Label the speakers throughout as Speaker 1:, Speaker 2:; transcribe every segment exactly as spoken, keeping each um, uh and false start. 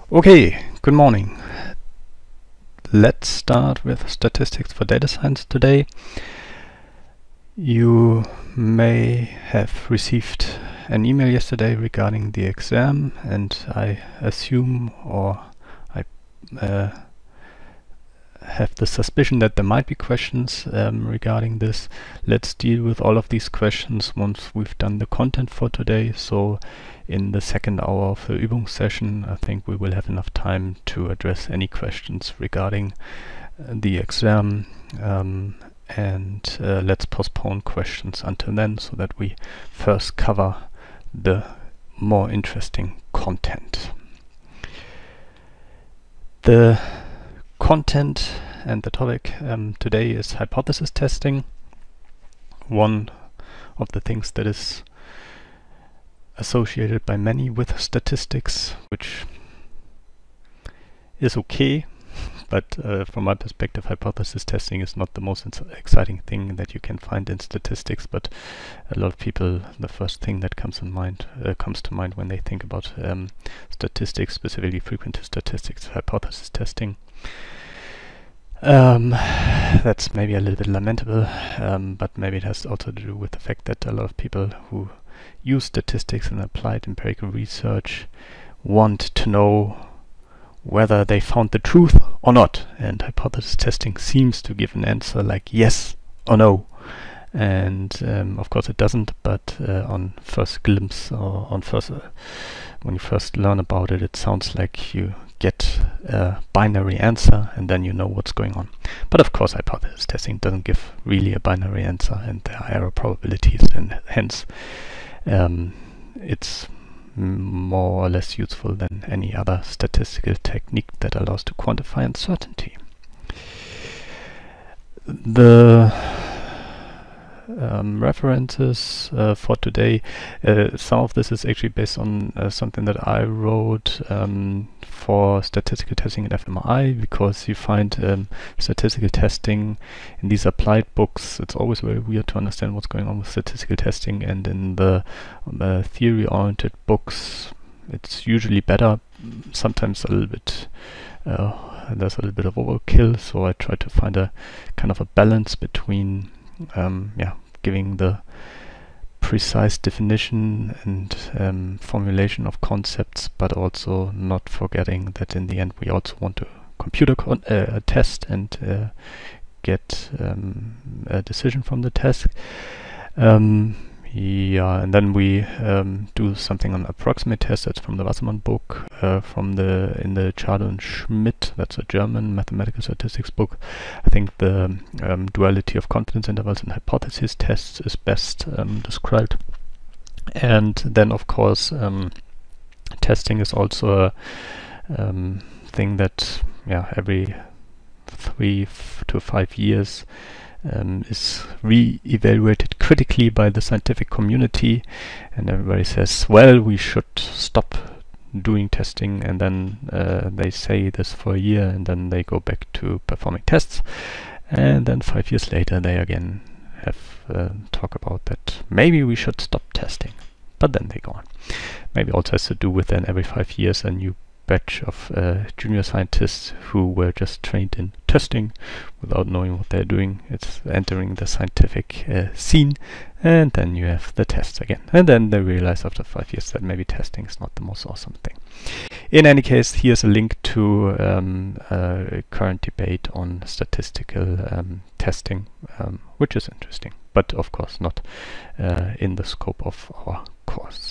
Speaker 1: Okay, good morning. Let's start with statistics for data science today. You may have received an email yesterday regarding the exam, and I assume or I uh, have the suspicion that there might be questions um, regarding this. Let's deal with all of these questions once we've done the content for today. So in the second hour of the Übung session, I think we will have enough time to address any questions regarding uh, the exam, um, and uh, let's postpone questions until then so that we first cover the more interesting content. The content and the topic um, today is hypothesis testing. One of the things that is associated by many with statistics, which is okay, but uh, from my perspective, hypothesis testing is not the most exciting thing that you can find in statistics. But a lot of people, the first thing that comes in mind uh, comes to mind when they think about um, statistics, specifically frequentist statistics, hypothesis testing. Um, that's maybe a little bit lamentable, um, but maybe it has also to do with the fact that a lot of people who use statistics and applied empirical research want to know whether they found the truth or not, and hypothesis testing seems to give an answer like yes or no, and um, of course it doesn't, but uh, on first glimpse or on first uh, when you first learn about it, it sounds like you get a binary answer and then you know what's going on. But of course hypothesis testing doesn't give really a binary answer, and there are error probabilities, and hence um, it's more or less useful than any other statistical technique that allows to quantify uncertainty. The um, references uh, for today, uh, some of this is actually based on uh, something that I wrote um, for statistical testing at F M R I, because you find um, statistical testing in these applied books. It's always very weird to understand what's going on with statistical testing, and in the uh, theory-oriented books it's usually better, sometimes a little bit uh, there's a little bit of overkill, so I try to find a kind of a balance between um, yeah, giving the precise definition and um, formulation of concepts, but also not forgetting that in the end we also want to compute a, con uh, a test and uh, get um, a decision from the test. Um, yeah, and then we um, do something on approximate tests. That's from the Wassermann book, uh, from the in the Chado and Schmidt. That's a German mathematical statistics book. I think the um, duality of confidence intervals and hypothesis tests is best um, described. And then, of course, um, testing is also a um, thing that, yeah, every three f to five years Um, is re-evaluated critically by the scientific community, and everybody says, well, we should stop doing testing, and then uh, they say this for a year, and then they go back to performing tests, and then five years later they again have uh, talk about that maybe we should stop testing, but then they go on. Maybe also has to do with then every five years a new batch of uh, junior scientists who were just trained in testing without knowing what they're doing. It's entering the scientific uh, scene, and then you have the tests again. And then they realize after five years that maybe testing is not the most awesome thing. In any case, here's a link to um, a current debate on statistical um, testing, um, which is interesting, but of course not uh, in the scope of our course.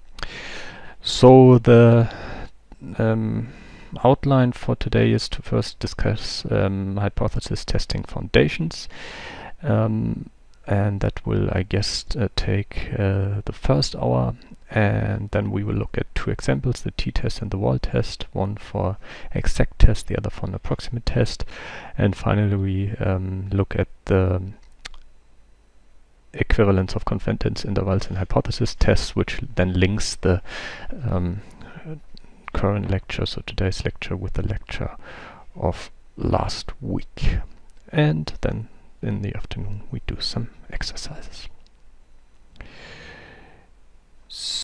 Speaker 1: So the Um, outline for today is to first discuss um, hypothesis testing foundations, um, and that will, I guess, uh, take uh, the first hour, and then we will look at two examples, the t-test and the wall test, one for exact test, the other for an approximate test, and finally we um, look at the equivalence of confidence intervals and hypothesis tests, which then links the um, current lecture, so today's lecture, with the lecture of last week. And then in the afternoon we do some exercises.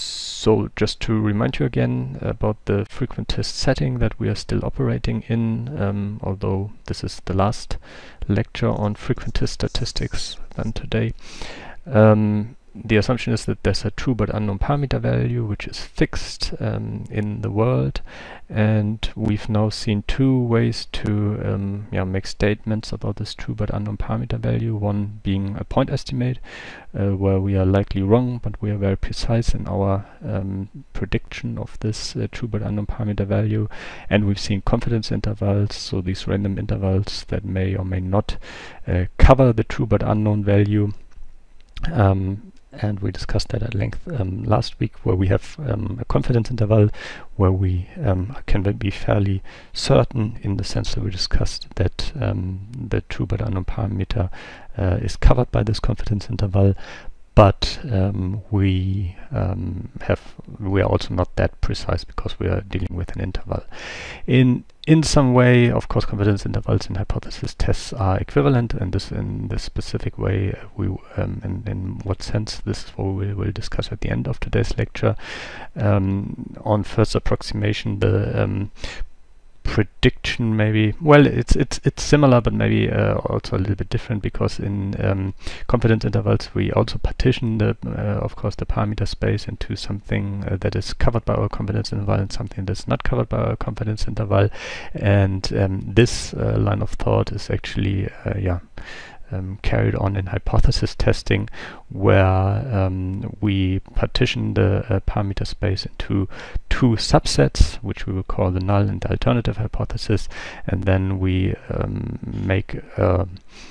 Speaker 1: So just to remind you again about the frequentist setting that we are still operating in, um, although this is the last lecture on frequentist statistics then today. Um, the assumption is that there's a true but unknown parameter value which is fixed um, in the world, and we've now seen two ways to um, yeah, make statements about this true but unknown parameter value. One being a point estimate, uh, where we are likely wrong but we are very precise in our um, prediction of this uh, true but unknown parameter value, and we've seen confidence intervals, so these random intervals that may or may not uh, cover the true but unknown value. Um, and we discussed that at length um, last week, where we have um, a confidence interval where we um, can be fairly certain, in the sense that we discussed, that um, the true but unknown parameter uh, is covered by this confidence interval. But um, we um, have we are also not that precise because we are dealing with an interval. In in some way, of course, confidence intervals in hypothesis tests are equivalent, and this in this specific way, uh, we um, in, in what sense, this is what we will discuss at the end of today's lecture. Um, on first approximation, the um, prediction maybe, well, it's it's it's similar, but maybe uh, also a little bit different, because in um, confidence intervals we also partition the uh, of course the parameter space into something uh, that is covered by our confidence interval and something that's not covered by our confidence interval, and um, this uh, line of thought is actually uh, yeah Um, carried on in hypothesis testing, where um, we partition the uh, parameter space into two subsets, which we will call the null and the alternative hypothesis, and then we um, make a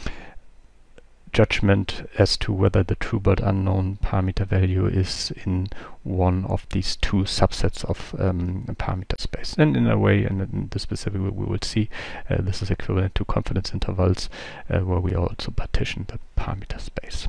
Speaker 1: judgment as to whether the true but unknown parameter value is in one of these two subsets of um, a parameter space. And in a way, and in the specific way we will see, uh, this is equivalent to confidence intervals, uh, where we also partition the parameter space.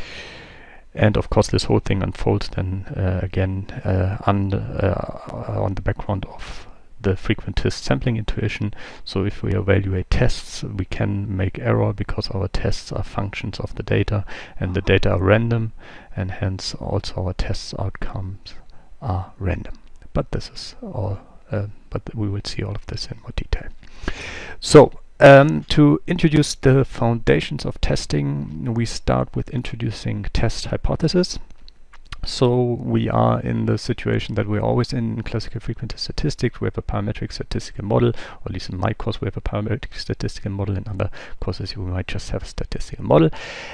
Speaker 1: And of course this whole thing unfolds then uh, again uh, under, uh, on the background of the frequentist sampling intuition. So if we evaluate tests, we can make error because our tests are functions of the data, and the data are random, and hence also our tests outcomes are random. But this is all, uh, but we will see all of this in more detail. So um, to introduce the foundations of testing, we start with introducing test hypothesis. So we are in the situation that we're always in in classical frequentist statistics. We have a parametric statistical model, or at least in my course we have a parametric statistical model. In other courses we might just have a statistical model.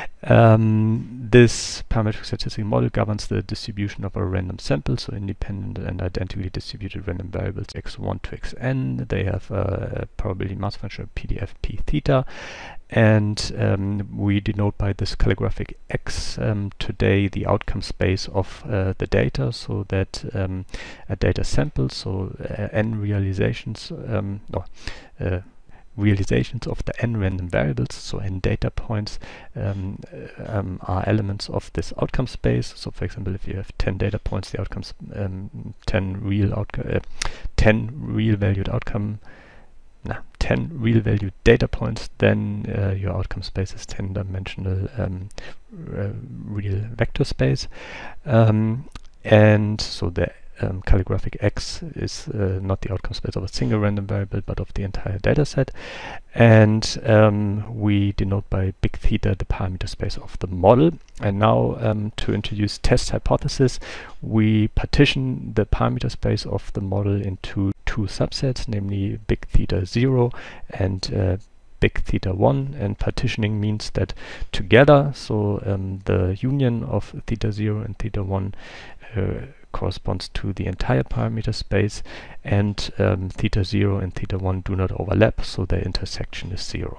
Speaker 1: Um, this parametric statistical model governs the distribution of a random sample, so independent and identically distributed random variables x one to xn. They have a, a probability mass function of P D F P theta. And um, we denote by this calligraphic X um, today the outcome space of uh, the data, so that um, a data sample, so uh, n realizations, um, no, uh, realizations of the n random variables, so n data points, um, uh, um, are elements of this outcome space. So for example, if you have ten data points, the outcomes um, ten real outcome, uh, ten real valued outcome. Nah, ten real valued data points, then uh, your outcome space is ten dimensional um, uh, real vector space. Um, and so the um, calligraphic X is uh, not the outcome space of a single random variable, but of the entire data set. And um, we denote by big theta the parameter space of the model. And now um, to introduce test hypothesis, we partition the parameter space of the model into two subsets, namely big theta zero and uh, big theta one. And partitioning means that together, so um, the union of theta zero and theta one uh, corresponds to the entire parameter space, and um, theta zero and theta one do not overlap, so their intersection is zero.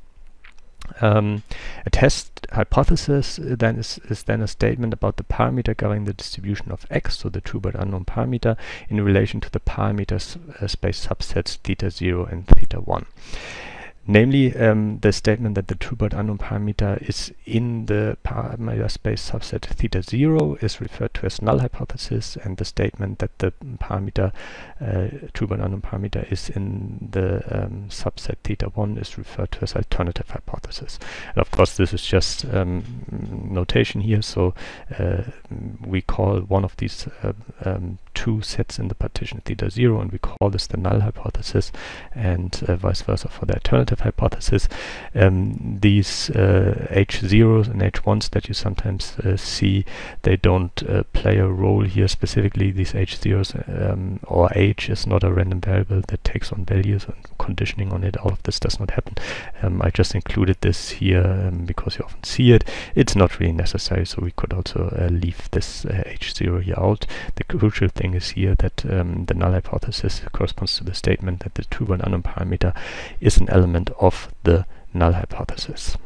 Speaker 1: Um, a test hypothesis uh, then is, is then a statement about the parameter governing the distribution of x, so the true but unknown parameter, in relation to the parameter uh, space subsets theta zero and theta one. namely um, the statement that the true but unknown parameter is in the parameter space subset theta zero is referred to as null hypothesis, and the statement that the parameter uh, true but unknown parameter is in the um, subset theta one is referred to as alternative hypothesis. And of course this is just um, notation here, so uh, we call one of these uh, um, two sets in the partition theta zero, and we call this the null hypothesis, and uh, vice versa for the alternative hypothesis. Um, these uh, H zeros and H ones that you sometimes uh, see, they don't uh, play a role here specifically. These H zeros um, or H is not a random variable that takes on values, and conditioning on it, all of this does not happen. Um, I just included this here um, because you often see it. It's not really necessary, so we could also uh, leave this uh, H zero here out. The crucial thing is here that um, the null hypothesis corresponds to the statement that the true but unknown parameter is an element of the null hypothesis.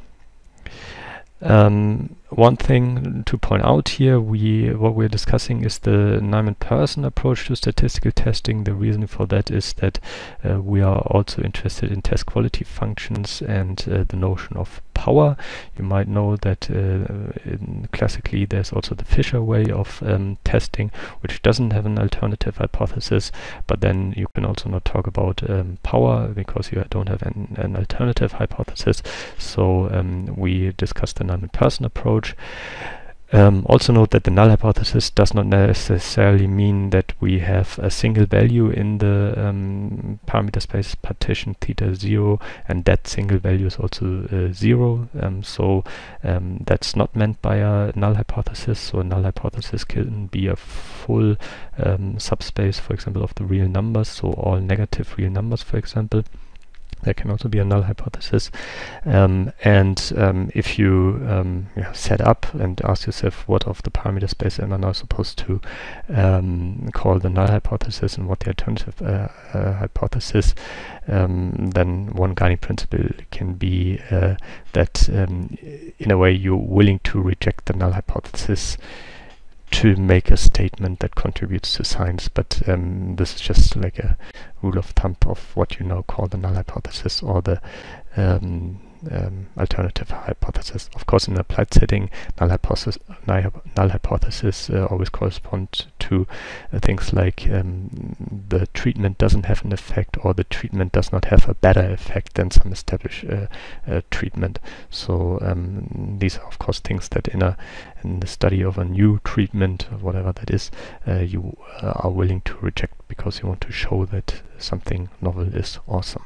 Speaker 1: Um, one thing to point out here, we what we're discussing is the Nyman-Persson approach to statistical testing. The reason for that is that uh, we are also interested in test quality functions and uh, the notion of power. You might know that uh, in classically there's also the Fisher way of um, testing, which doesn't have an alternative hypothesis, but then you can also not talk about um, power because you don't have an, an alternative hypothesis. So um, we discussed the Nyman-Persson approach. Um, also note that the null hypothesis does not necessarily mean that we have a single value in the um, parameter space partition theta zero, and that single value is also uh, zero. Um, so um, that's not meant by a null hypothesis. So a null hypothesis can be a full um, subspace, for example, of the real numbers, so all negative real numbers, for example. There can also be a null hypothesis. Um, and um, if you um, yeah, set up and ask yourself, what of the parameter space am I now supposed to um, call the null hypothesis and what the alternative uh, uh, hypothesis, um, then one guiding principle can be uh, that um, in a way you're willing to reject the null hypothesis to make a statement that contributes to science, but um, this is just like a rule of thumb of what you now call the null hypothesis or the um, um, alternative hypothesis. Of course, in an applied setting, null hypothesis, null hypothesis uh, always correspond to uh, things like um, the treatment doesn't have an effect, or the treatment does not have a better effect than some established uh, uh, treatment. So um, these are, of course, things that in a in the study of a new treatment, or whatever that is, uh, you uh, are willing to reject because you want to show that something novel is awesome.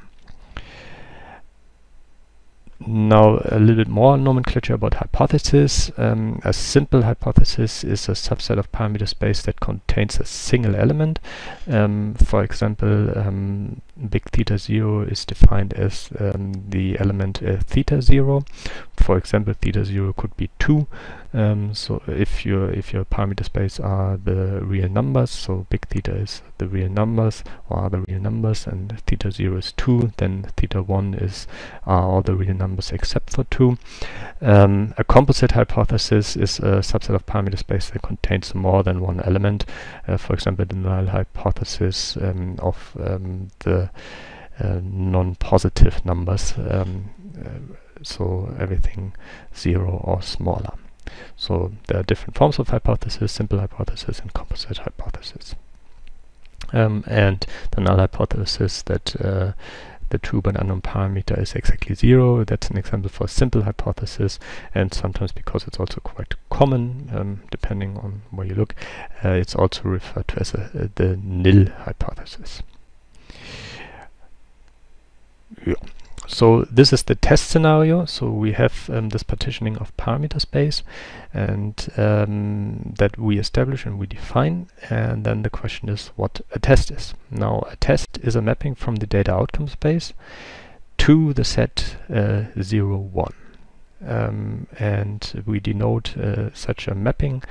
Speaker 1: Now a little bit more nomenclature about hypothesis. Um, a simple hypothesis is a subset of parameter space that contains a single element. Um, for example, um, big theta zero is defined as um, the element uh, theta zero. For example, theta zero could be two. Um, so if your if your parameter space are the real numbers, so big theta is the real numbers or are the real numbers, and theta zero is two, then theta one is are all the real numbers except for two. Um, a composite hypothesis is a subset of parameter space that contains more than one element. Uh, for example, the null hypothesis um, of um, the uh, non-positive numbers, um, uh, so everything zero or smaller. So there are different forms of hypothesis: simple hypothesis and composite hypothesis. Um, and the null hypothesis that uh, the true but unknown parameter is exactly zero. That's an example for a simple hypothesis, and sometimes, because it's also quite common, um, depending on where you look, uh, it's also referred to as a, a, the nil hypothesis. Yeah. So this is the test scenario. So we have um, this partitioning of parameter space, and um, that we establish and we define, and then the question is what a test is. Now a test is a mapping from the data outcome space to the set uh, zero one, um, and we denote uh, such a mapping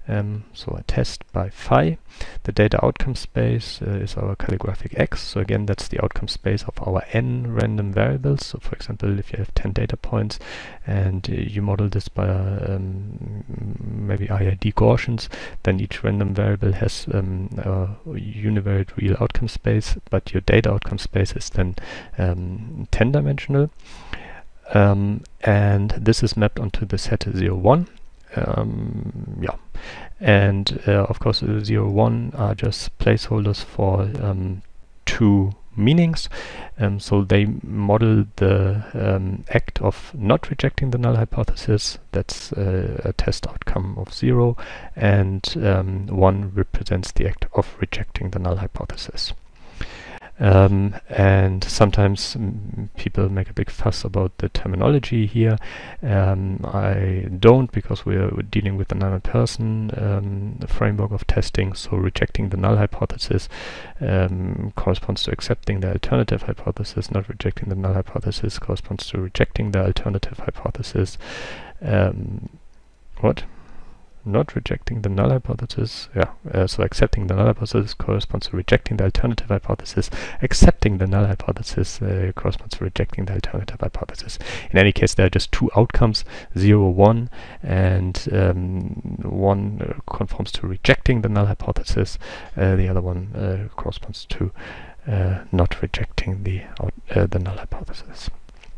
Speaker 1: um, so a test by phi. The data outcome space uh, is our calligraphic X, so again that's the outcome space of our n random variables. So for example, if you have ten data points and uh, you model this by um, maybe I I D Gaussians, then each random variable has um, a univariate real outcome space, but your data outcome space is then um, ten dimensional. Um, and this is mapped onto the set zero one. Um, yeah, and uh, of course uh, zero one are just placeholders for um, two meanings. Um, so they model the um, act of not rejecting the null hypothesis. That's uh, a test outcome of zero, and um, one represents the act of rejecting the null hypothesis. Um, and sometimes mm, people make a big fuss about the terminology here. Um, I don't, because we're, we're dealing with another person um, framework of testing. So rejecting the null hypothesis um, corresponds to accepting the alternative hypothesis. Not rejecting the null hypothesis corresponds to rejecting the alternative hypothesis. Um, what? Not rejecting the null hypothesis, yeah, uh, so accepting the null hypothesis corresponds to rejecting the alternative hypothesis. Accepting the null hypothesis uh, corresponds to rejecting the alternative hypothesis. In any case, there are just two outcomes, zero, one, and um, one uh, conforms to rejecting the null hypothesis, uh, the other one uh, corresponds to uh, not rejecting the, out, uh, the null hypothesis.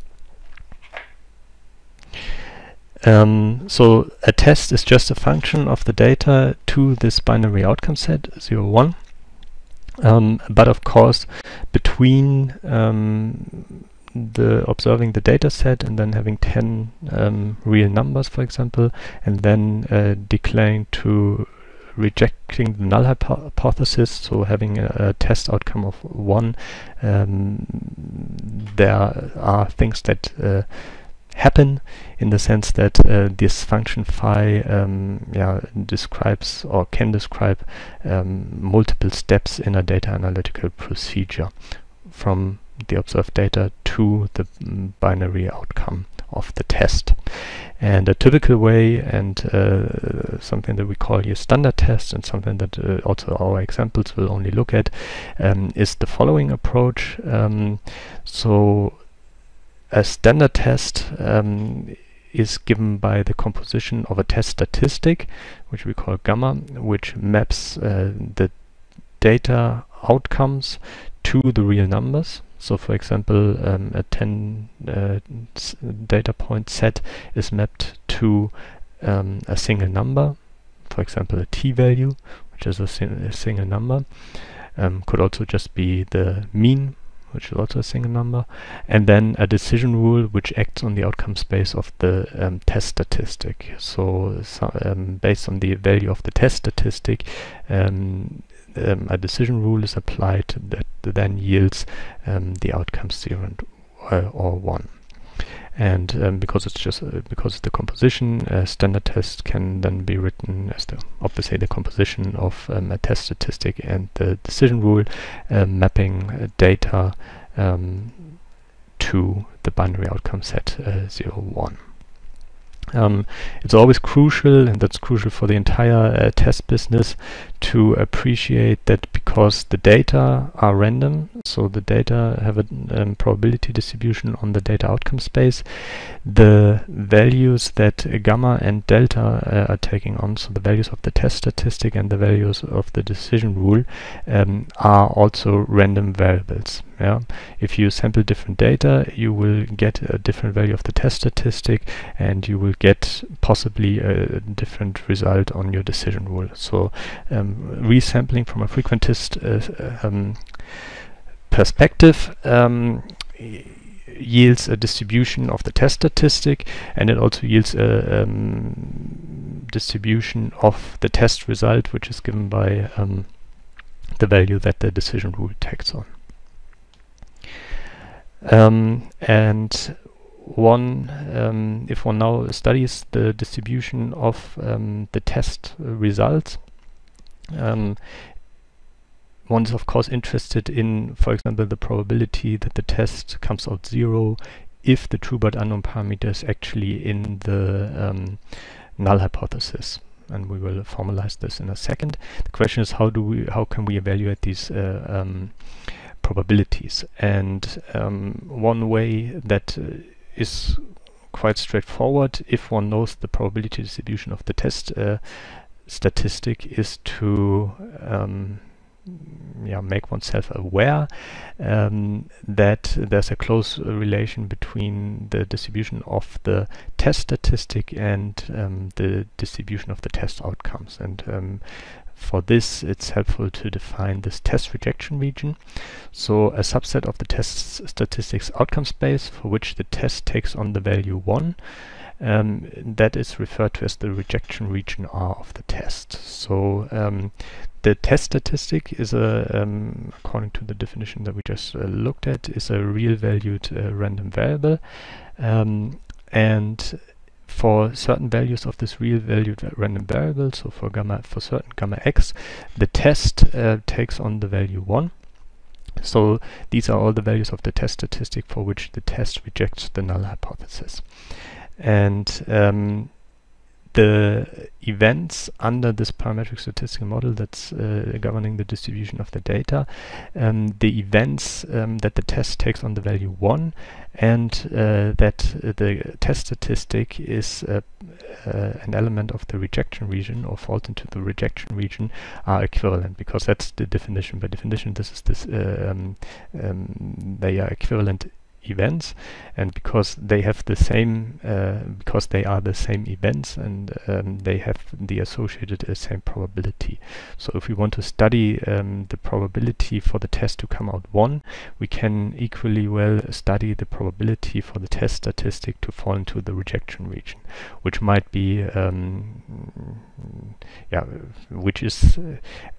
Speaker 1: Um, so a test is just a function of the data to this binary outcome set, zero, one. Um, but of course, between um, the observing the data set and then having ten um, real numbers, for example, and then uh, declaring to rejecting the null hypo hypothesis, so having a, a test outcome of one, um, there are things that uh, happen in the sense that uh, this function phi um, yeah, describes or can describe um, multiple steps in a data analytical procedure from the observed data to the mm, binary outcome of the test. And a typical way, and uh, something that we call here standard test, and something that uh, also our examples will only look at, um, is the following approach. Um, so a standard test um, is given by the composition of a test statistic, which we call gamma, which maps uh, the data outcomes to the real numbers. So for example, um, a ten uh, data point set is mapped to um, a single number, for example a t-value, which is a, sin a single number. Um, could also just be the mean, which is also a single number, and then a decision rule which acts on the outcome space of the um, test statistic. So, so um, based on the value of the test statistic, um, um, a decision rule is applied that then yields um, the outcomes zero and, uh, or one. And um, because it's just uh, because it's the composition, a standard test can then be written as the obviously the composition of um, a test statistic and the decision rule, uh, mapping uh, data um, to the binary outcome set uh, zero, one. Um, it's always crucial, and that's crucial for the entire uh, test business, to appreciate that because the data are random, so the data have a um, probability distribution on the data outcome space, the values that uh, gamma and delta uh, are taking on, so the values of the test statistic and the values of the decision rule, um, are also random variables. Yeah, if you sample different data, you will get a different value of the test statistic, and you will get possibly a different result on your decision rule. So um, resampling from a frequentist uh, um, perspective um, yields a distribution of the test statistic, and it also yields a um, distribution of the test result, which is given by um, the value that the decision rule takes on. Um, and one, um, if one now studies the distribution of um, the test uh, results, um, one is of course interested in, for example, the probability that the test comes out zero if the true but unknown parameter is actually in the um, null hypothesis. and we will formalize this in a second. The question is, how do we, how can we evaluate these uh, um, probabilities? And um, one way that uh, is quite straightforward, if one knows the probability distribution of the test uh, statistic, is to um, yeah, make oneself aware um, that there's a close relation between the distribution of the test statistic and um, the distribution of the test outcomes. And um, for this, it's helpful to define this test rejection region. So a subset of the test statistics outcome space for which the test takes on the value one, um, that is referred to as the rejection region R of the test. So um, the test statistic is a, um, according to the definition that we just uh, looked at, is a real valued uh, random variable, um, and for certain values of this real valued random variable, so for gamma, for certain gamma x, the test uh, takes on the value one. So these are all the values of the test statistic for which the test rejects the null hypothesis. And um, the events under this parametric statistical model that's uh, governing the distribution of the data, um, the events um, that the test takes on the value one, and uh, that uh, the test statistic is uh, uh, an element of the rejection region or falls into the rejection region, are equivalent, because that's the definition. By definition, this is this uh, um, um, they are equivalent events, and because they have the same uh, because they are the same events, and um, they have the associated uh, same probability. So if we want to study um, the probability for the test to come out one, we can equally well study the probability for the test statistic to fall into the rejection region, which might be um, yeah which is uh,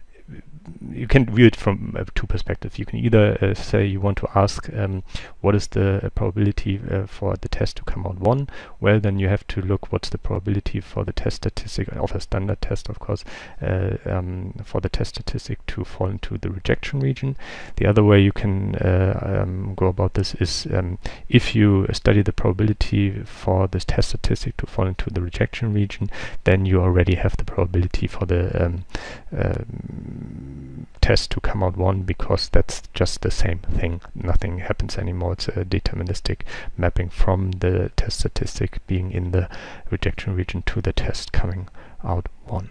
Speaker 1: you can view it from uh, two perspectives. You can either uh, say you want to ask um, what is the uh, probability uh, for the test to come out one. Well, then you have to look what's the probability for the test statistic of a standard test, of course, uh, um, for the test statistic to fall into the rejection region. The other way you can uh, um, go about this is um, if you study the probability for this test statistic to fall into the rejection region, then you already have the probability for the um, um, test to come out one, because that's just the same thing. Nothing happens anymore. It's a deterministic mapping from the test statistic being in the rejection region to the test coming out one.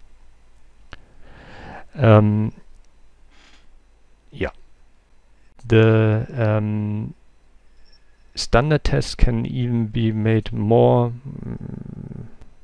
Speaker 1: Um, yeah. The um, standard test can even be made more mm,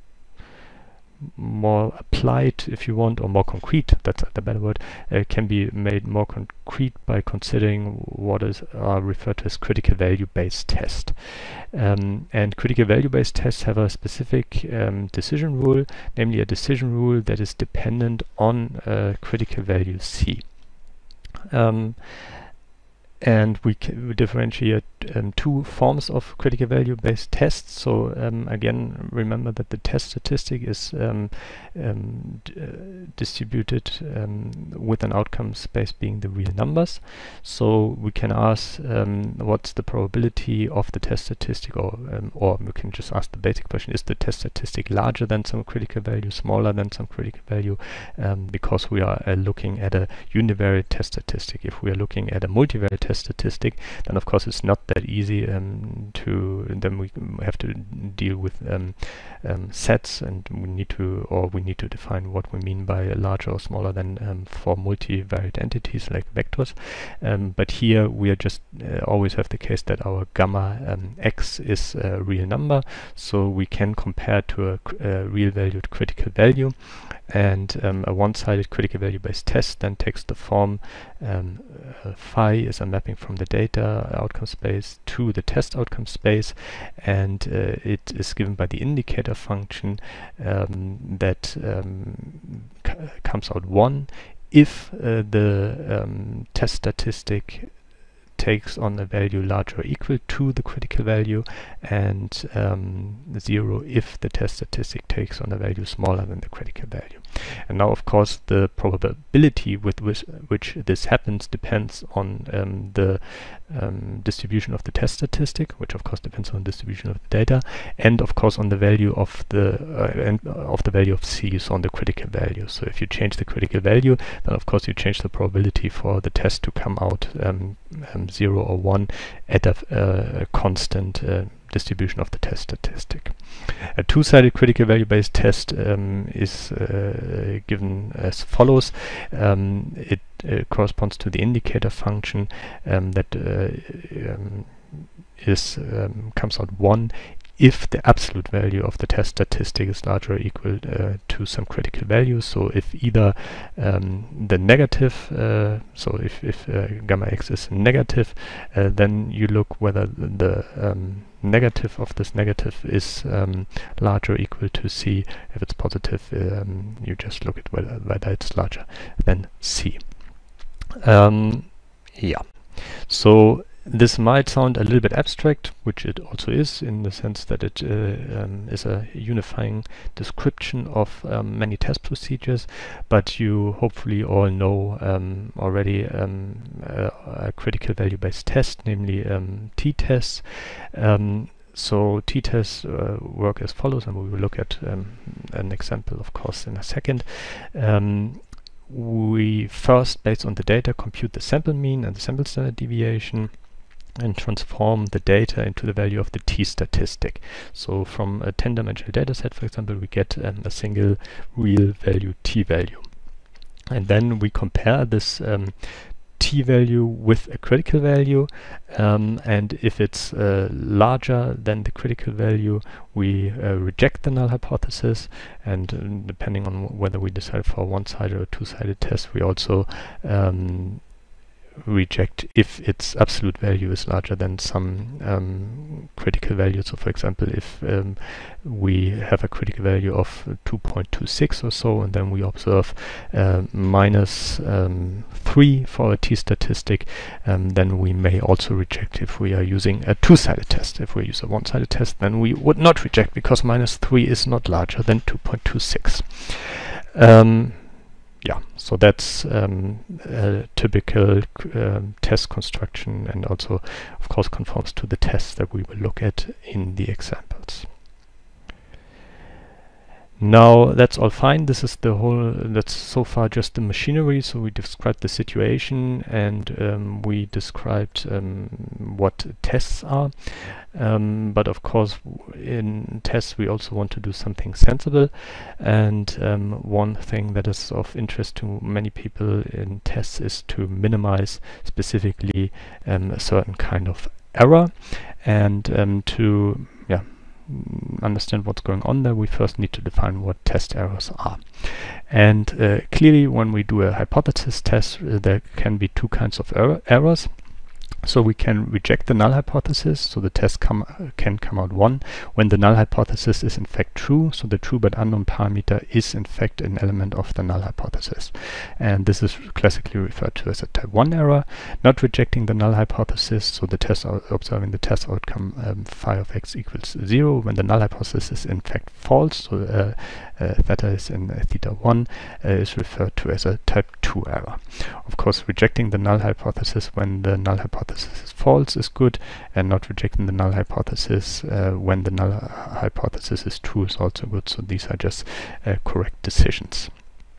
Speaker 1: more applied, if you want, or more concrete, that's the better word, uh, can be made more concrete by considering what is uh, referred to as critical value based test. Um, and critical value based tests have a specific um, decision rule, namely a decision rule that is dependent on uh, critical value C. Um, And we, we differentiate um, two forms of critical value based tests. So um, again, remember that the test statistic is um, um, d uh, distributed um, with an outcome space being the real numbers. So we can ask um, what's the probability of the test statistic, or um, or we can just ask the basic question: is the test statistic larger than some critical value, smaller than some critical value? Um, because we are uh, looking at a univariate test statistic. If we are looking at a multivariate test statistic, then of course it's not that easy um, to, then we have to deal with um, um, sets, and we need to, or we need to define what we mean by larger or smaller than um, for multivariate entities like vectors. Um, but here we are just uh, always have the case that our gamma um, x is a real number, so we can compare to a, a real valued critical value. And um, a one-sided critical value based test then takes the form um, uh, phi is a mapping from the data outcome space to the test outcome space, and uh, it is given by the indicator function um, that um, comes out one if uh, the um, test statistic takes on a value larger or equal to the critical value, and um, zero if the test statistic takes on a value smaller than the critical value. And now, of course, the probability with which, which this happens depends on um, the um, distribution of the test statistic, which of course depends on the distribution of the data, and of course on the value of the uh, and uh, of the value of C, so on the critical value. So if you change the critical value, then of course you change the probability for the test to come out um, um, zero or one at a, uh, a constant uh, distribution of the test statistic. A two-sided critical value-based test um, is uh, given as follows. Um, it uh, corresponds to the indicator function um, that uh, um, is um, comes out one if the absolute value of the test statistic is larger or equal uh, to some critical value. So if either um, the negative, uh, so if, if uh, gamma x is negative, uh, then you look whether the, the um, negative of this negative is um, larger or equal to C. If it's positive, um, you just look at whether, whether it's larger than C. Um, yeah, so this might sound a little bit abstract, which it also is, in the sense that it uh, um, is a unifying description of um, many test procedures, but you hopefully all know um, already um, a, a critical value-based test, namely um, t-tests. Um, so t-tests uh, work as follows, and we will look at um, an example, of course, in a second. Um, we first, based on the data, compute the sample mean and the sample standard deviation, and transform the data into the value of the t-statistic. So from a ten-dimensional data set, for example, we get um, a single real value t-value. And then we compare this um, t-value with a critical value, um, and if it's uh, larger than the critical value, we uh, reject the null hypothesis, and uh, depending on whether we decide for a one-sided or two-sided test, we also um, reject if its absolute value is larger than some um, critical value. So for example, if um, we have a critical value of two point two six or so, and then we observe uh, minus um, three for a t-statistic, um, then we may also reject if we are using a two-sided test. If we use a one-sided test, then we would not reject because minus three is not larger than two point two six. Um, Yeah, so that's um, a typical um, test construction, and also, of course, conforms to the tests that we will look at in the examples. Now, that's all fine. This is the whole, that's so far just the machinery. So we described the situation, and um, we described um, what tests are. Um, but of course, in tests, we also want to do something sensible. And um, one thing that is of interest to many people in tests is to minimize specifically um, a certain kind of error. And um, to, yeah, understand what's going on there, we first need to define what test errors are. And uh, clearly, when we do a hypothesis test, uh, there can be two kinds of error errors. So we can reject the null hypothesis, so the test come, uh, can come out one when the null hypothesis is in fact true, so the true but unknown parameter is in fact an element of the null hypothesis. And this is classically referred to as a type one error. Not rejecting the null hypothesis, so the test observing the test outcome um, phi of x equals zero when the null hypothesis is in fact false, so uh, uh, theta is in uh, theta one, uh, is referred to as a type two error. Of course, rejecting the null hypothesis when the null hypothesis is false is good, and not rejecting the null hypothesis uh, when the null hypothesis is true is also good. So these are just uh, correct decisions.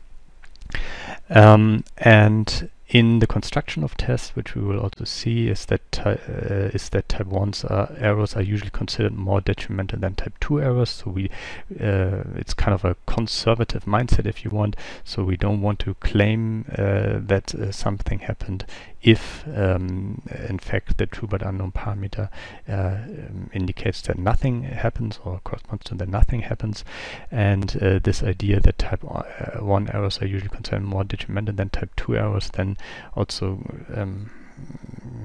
Speaker 1: Um, and in the construction of tests, which we will also see, is that uh, is that type one's uh, errors are usually considered more detrimental than type two errors. So we, uh, it's kind of a conservative mindset, if you want. So we don't want to claim uh, that uh, something happened if, um, in fact, the true but unknown parameter uh, um, indicates that nothing happens, or corresponds to that nothing happens. And uh, this idea that type uh, one errors are usually considered more detrimental than type two errors then also um,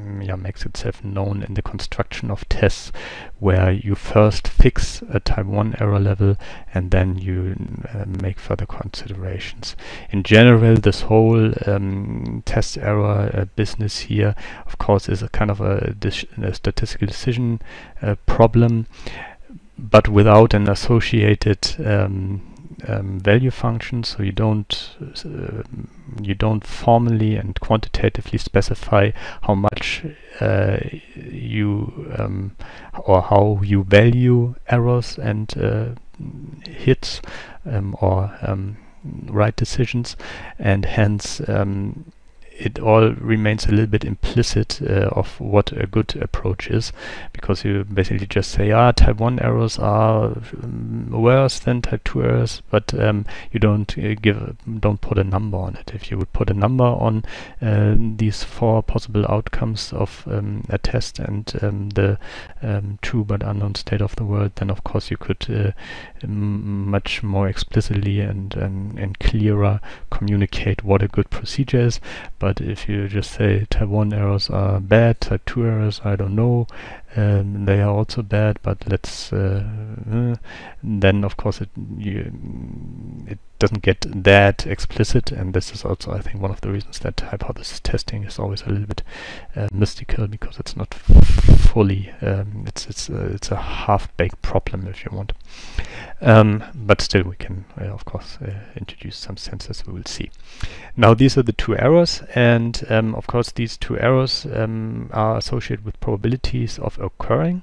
Speaker 1: yeah, makes itself known in the construction of tests, where you first fix a type one error level and then you uh, make further considerations. In general, this whole um, test error uh, business here, of course, is a kind of a, a statistical decision uh, problem, but without an associated um, um, value function. So you don't uh, you don't formally and quantitatively specify how much uh, you um, or how you value errors and uh, hits um, or um, right decisions, and hence um, it all remains a little bit implicit uh, of what a good approach is, because you basically just say, ah, type one errors are um, worse than type two errors, but um, you don't uh, give, don't put a number on it. If you would put a number on uh, these four possible outcomes of um, a test and um, the um, true but unknown state of the world, then of course you could uh, m much more explicitly and, and, and clearer communicate what a good procedure is. But if you just say type one errors are bad, type two errors, I don't know, um, they are also bad, but let's, uh, uh, then of course it, you, it doesn't get that explicit, and this is also, I think, one of the reasons that hypothesis testing is always a little bit uh, mystical, because it's not fully, um, it's it's uh, it's a half-baked problem, if you want. Um, but still, we can, uh, of course, uh, introduce some sense, as we will see. Now, these are the two errors, and um, of course, these two errors um, are associated with probabilities of occurring.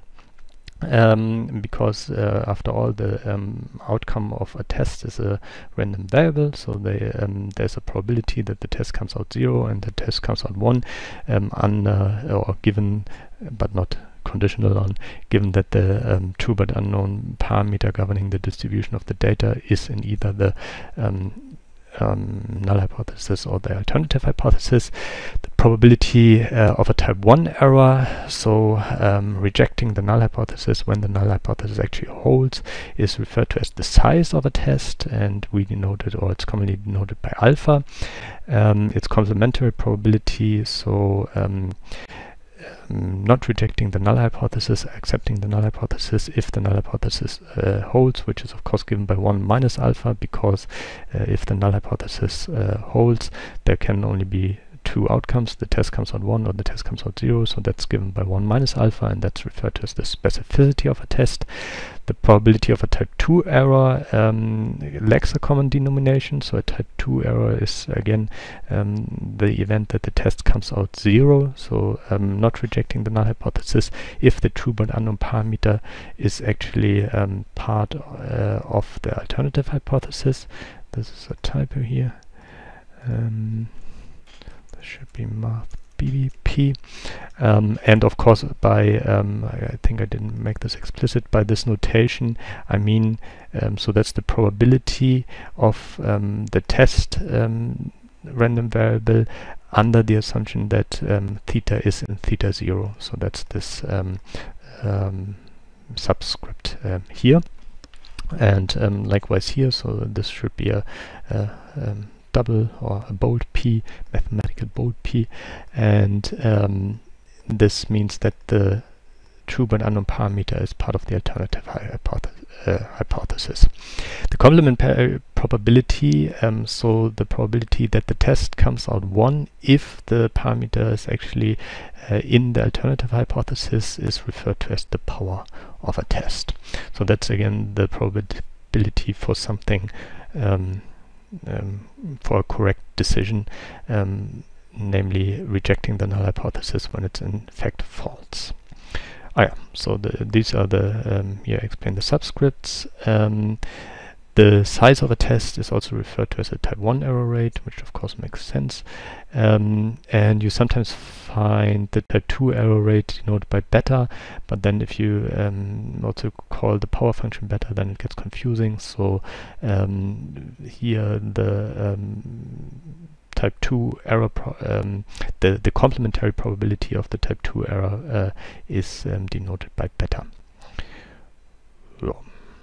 Speaker 1: Um, because uh, after all, the um, outcome of a test is a random variable, so they, um, there's a probability that the test comes out zero and the test comes out one, um, under or given, but not conditional on, given that the um, true but unknown parameter governing the distribution of the data is in either the um, Um, null hypothesis or the alternative hypothesis. The probability uh, of a type one error, so um, rejecting the null hypothesis when the null hypothesis actually holds, is referred to as the size of a test, and we denote it, or it's commonly denoted by alpha. Um, it's complementary probability, so um, Um, not rejecting the null hypothesis, accepting the null hypothesis if the null hypothesis uh, holds, which is of course given by one minus alpha, because uh, if the null hypothesis uh, holds, there can only be two outcomes: the test comes out one or the test comes out zero, so that's given by one minus alpha, and that's referred to as the specificity of a test. The probability of a type two error um, lacks a common denomination, so a type two error is again um, the event that the test comes out zero, so um, not rejecting the null hypothesis if the true but unknown parameter is actually um, part uh, of the alternative hypothesis. This is a typo here. Um, should be math B B P, um, and of course by um, I, I think I didn't make this explicit, by this notation I mean um, so that's the probability of um, the test um, random variable under the assumption that um, theta is in theta zero, so that's this um, um, subscript um, here, and um, likewise here, so this should be a, a um, double or a bold P, mathematical bold P, and um, this means that the true but unknown parameter is part of the alternative hypothesis. Uh, hypothesis. The complementary probability, um, so the probability that the test comes out one if the parameter is actually uh, in the alternative hypothesis, is referred to as the power of a test. So that's again the probability for something um, Um, for a correct decision, um, namely rejecting the null hypothesis when it's in fact false. Ah, yeah. So the, these are the um, here explain the subscripts. Um, the size of a test is also referred to as a type one error rate, which of course makes sense. Um, and you sometimes find the type two error rate denoted by beta, but then if you um, also call the power function beta, then it gets confusing. So um, here the um, type two error, pro um, the, the complementary probability of the type two error uh, is um, denoted by beta. Yeah.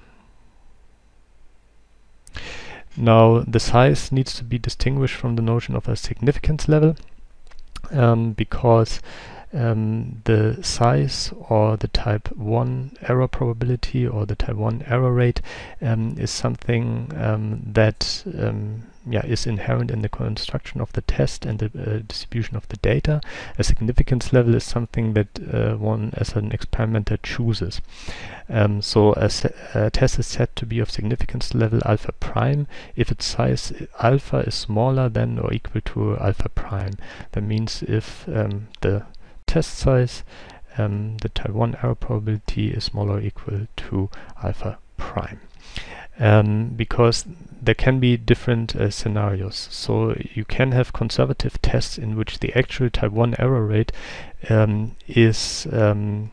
Speaker 1: Now, the size needs to be distinguished from the notion of a significance level, um, because um, the size or the type one error probability or the type one error rate um, is something um, that um, yeah, is inherent in the construction of the test and the uh, distribution of the data. A significance level is something that uh, one as an experimenter chooses. Um, so a, a test is said to be of significance level alpha prime if its size alpha is smaller than or equal to alpha prime. That means if um, the test size, um, the type one error probability is smaller or equal to alpha prime. Um, because there can be different uh, scenarios. So you can have conservative tests in which the actual type one error rate um, is um,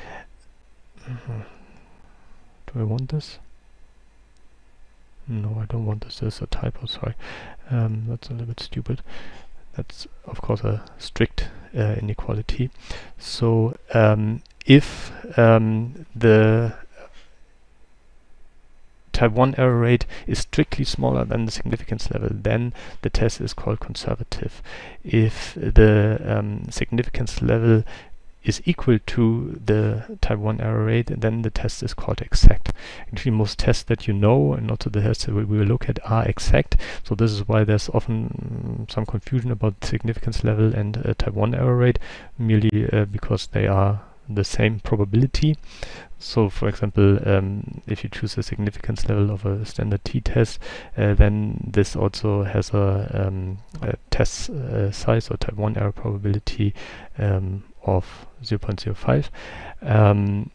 Speaker 1: do I want this? No, I don't want this. There's a typo, sorry. Um, that's a little bit stupid. That's of course a strict uh, inequality. So um, if um, the type one error rate is strictly smaller than the significance level, then the test is called conservative. If the um, significance level is equal to the type one error rate, then the test is called exact. Actually, most tests that you know, and also the tests that we will look at, are exact. So this is why there's often some confusion about the significance level and uh, type one error rate, merely uh, because they are the same probability. So for example, um, if you choose a significance level of a standard t-test, uh, then this also has a, um, a test uh, size or type one error probability um, of zero point zero five. Um,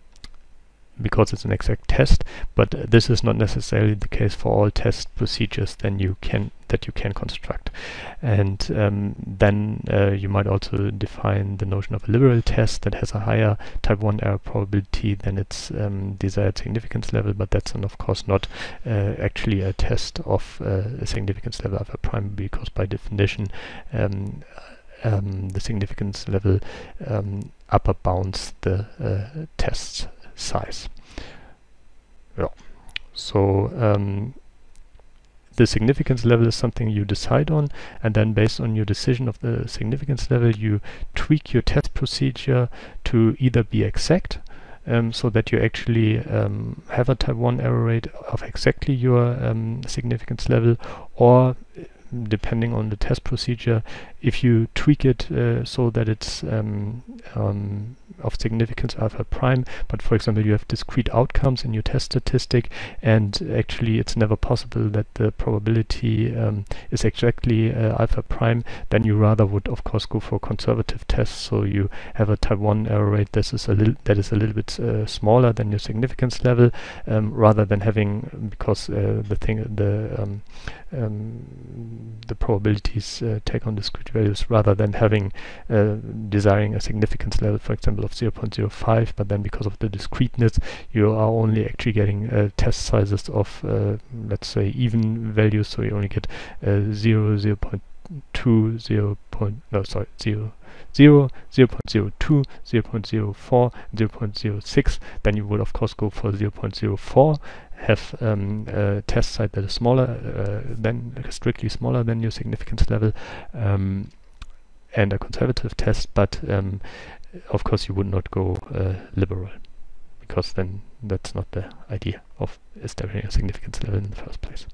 Speaker 1: because it's an exact test, but uh, this is not necessarily the case for all test procedures then you can that you can construct. And um, then uh, you might also define the notion of a liberal test that has a higher type one error probability than its um, desired significance level, but that's then of course not uh, actually a test of uh, a significance level alpha prime, because by definition um, um, the significance level um, upper bounds the uh, test size. Yeah. So um, the significance level is something you decide on, and then based on your decision of the significance level, you tweak your test procedure to either be exact, um, so that you actually um, have a type one error rate of exactly your um, significance level, or depending on the test procedure, if you tweak it uh, so that it's um, um, of significance alpha prime, but for example you have discrete outcomes in your test statistic, and actually it's never possible that the probability um, is exactly uh, alpha prime, then you rather would of course go for conservative tests. So you have a type one error rate that is a little that is a little bit uh, smaller than your significance level, um, rather than having, because uh, the thing the um, um, the probabilities uh, take on discrete values, rather than having uh, desiring a significance level, for example, of zero point zero five, but then because of the discreteness you are only actually getting uh, test sizes of uh, let's say even values, so you only get uh, zero, zero point two, zero. no sorry zero, zero, zero point zero two, zero point zero four, zero point zero six, then you would of course go for zero point zero four, have um, a test size that is smaller uh, than strictly smaller than your significance level, um, and a conservative test, but um, of course you would not go uh, liberal, because then that's not the idea of establishing a significance level in the first place.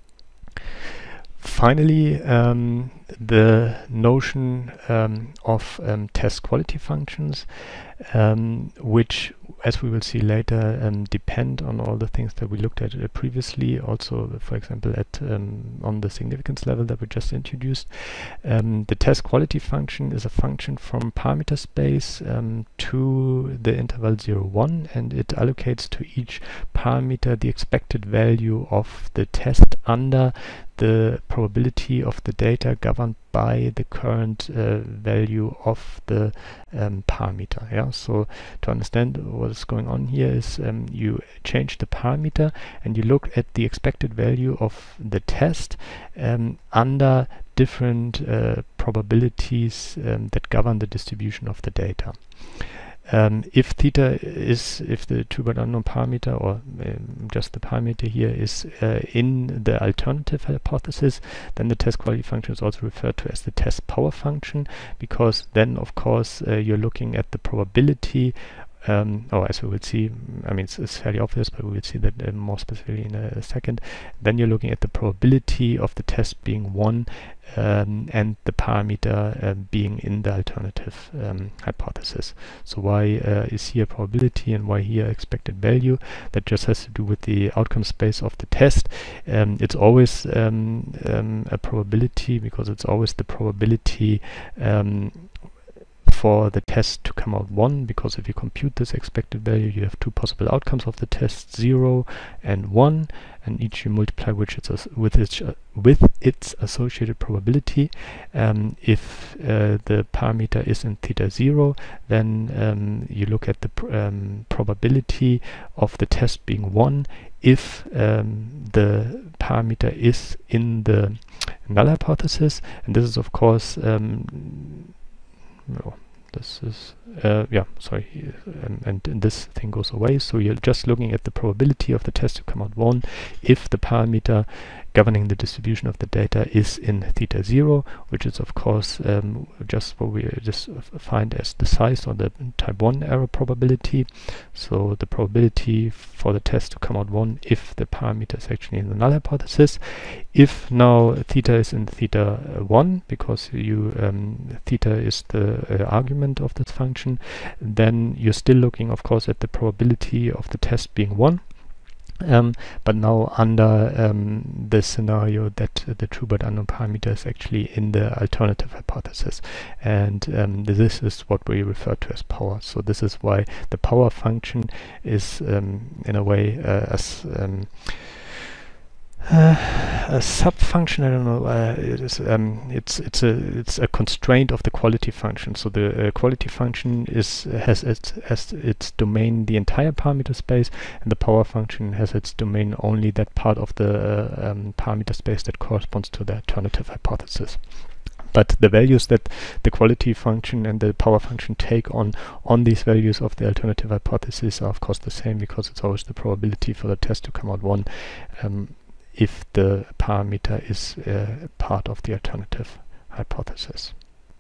Speaker 1: Finally, um, the notion um, of um, test quality functions, um, which, as we will see later, um, depend on all the things that we looked at uh, previously, also for example at um, on the significance level that we just introduced. Um, the test quality function is a function from parameter space um, to the interval zero, one, and it allocates to each parameter the expected value of the test under the probability of the data governed by the current uh, value of the um, parameter. Yeah, so to understand what is going on here is um, you change the parameter and you look at the expected value of the test um, under different uh, probabilities um, that govern the distribution of the data. Um, if theta is, if the two but unknown parameter, or um, just the parameter here, is uh, in the alternative hypothesis, then the test quality function is also referred to as the test power function, because then of course uh, you're looking at the probability, um, or as we will see, I mean it's, it's fairly obvious, but we will see that uh, more specifically in a, a second. Then you're looking at the probability of the test being one um, and the parameter uh, being in the alternative um, hypothesis. So why uh, is here probability and why here expected value? That just has to do with the outcome space of the test. Um, it's always um, um, a probability, because it's always the probability um, for the test to come out one, because if you compute this expected value, you have two possible outcomes of the test, zero and one, and each you multiply which it's as with its uh, with its associated probability. Um, if uh, the parameter is in theta zero, then um, you look at the pr um, probability of the test being one if um, the parameter is in the null hypothesis, and this is of course um, no, this is uh, yeah sorry um, and, and this thing goes away, so you're just looking at the probability of the test to come out one if the parameter governing the distribution of the data is in theta zero, which is of course um, just what we just find as the size, or the type one error probability. So the probability for the test to come out one if the parameter is actually in the null hypothesis. If now theta is in theta uh, one, because you um, theta is the uh, argument of this function, then you're still looking of course at the probability of the test being one. Um, but now under um, the scenario that uh, the true but unknown parameter is actually in the alternative hypothesis, and um, this is what we refer to as power. So this is why the power function is um, in a way uh, as um, Uh, a sub-function. I don't know. Uh, it is. Um, it's it's a it's a constraint of the quality function. So the uh, quality function is has its as its domain the entire parameter space, and the power function has its domain only that part of the uh, um, parameter space that corresponds to the alternative hypothesis. But the values that the quality function and the power function take on on these values of the alternative hypothesis are of course the same, because it's always the probability for the test to come out one Um, if the parameter is uh, part of the alternative hypothesis.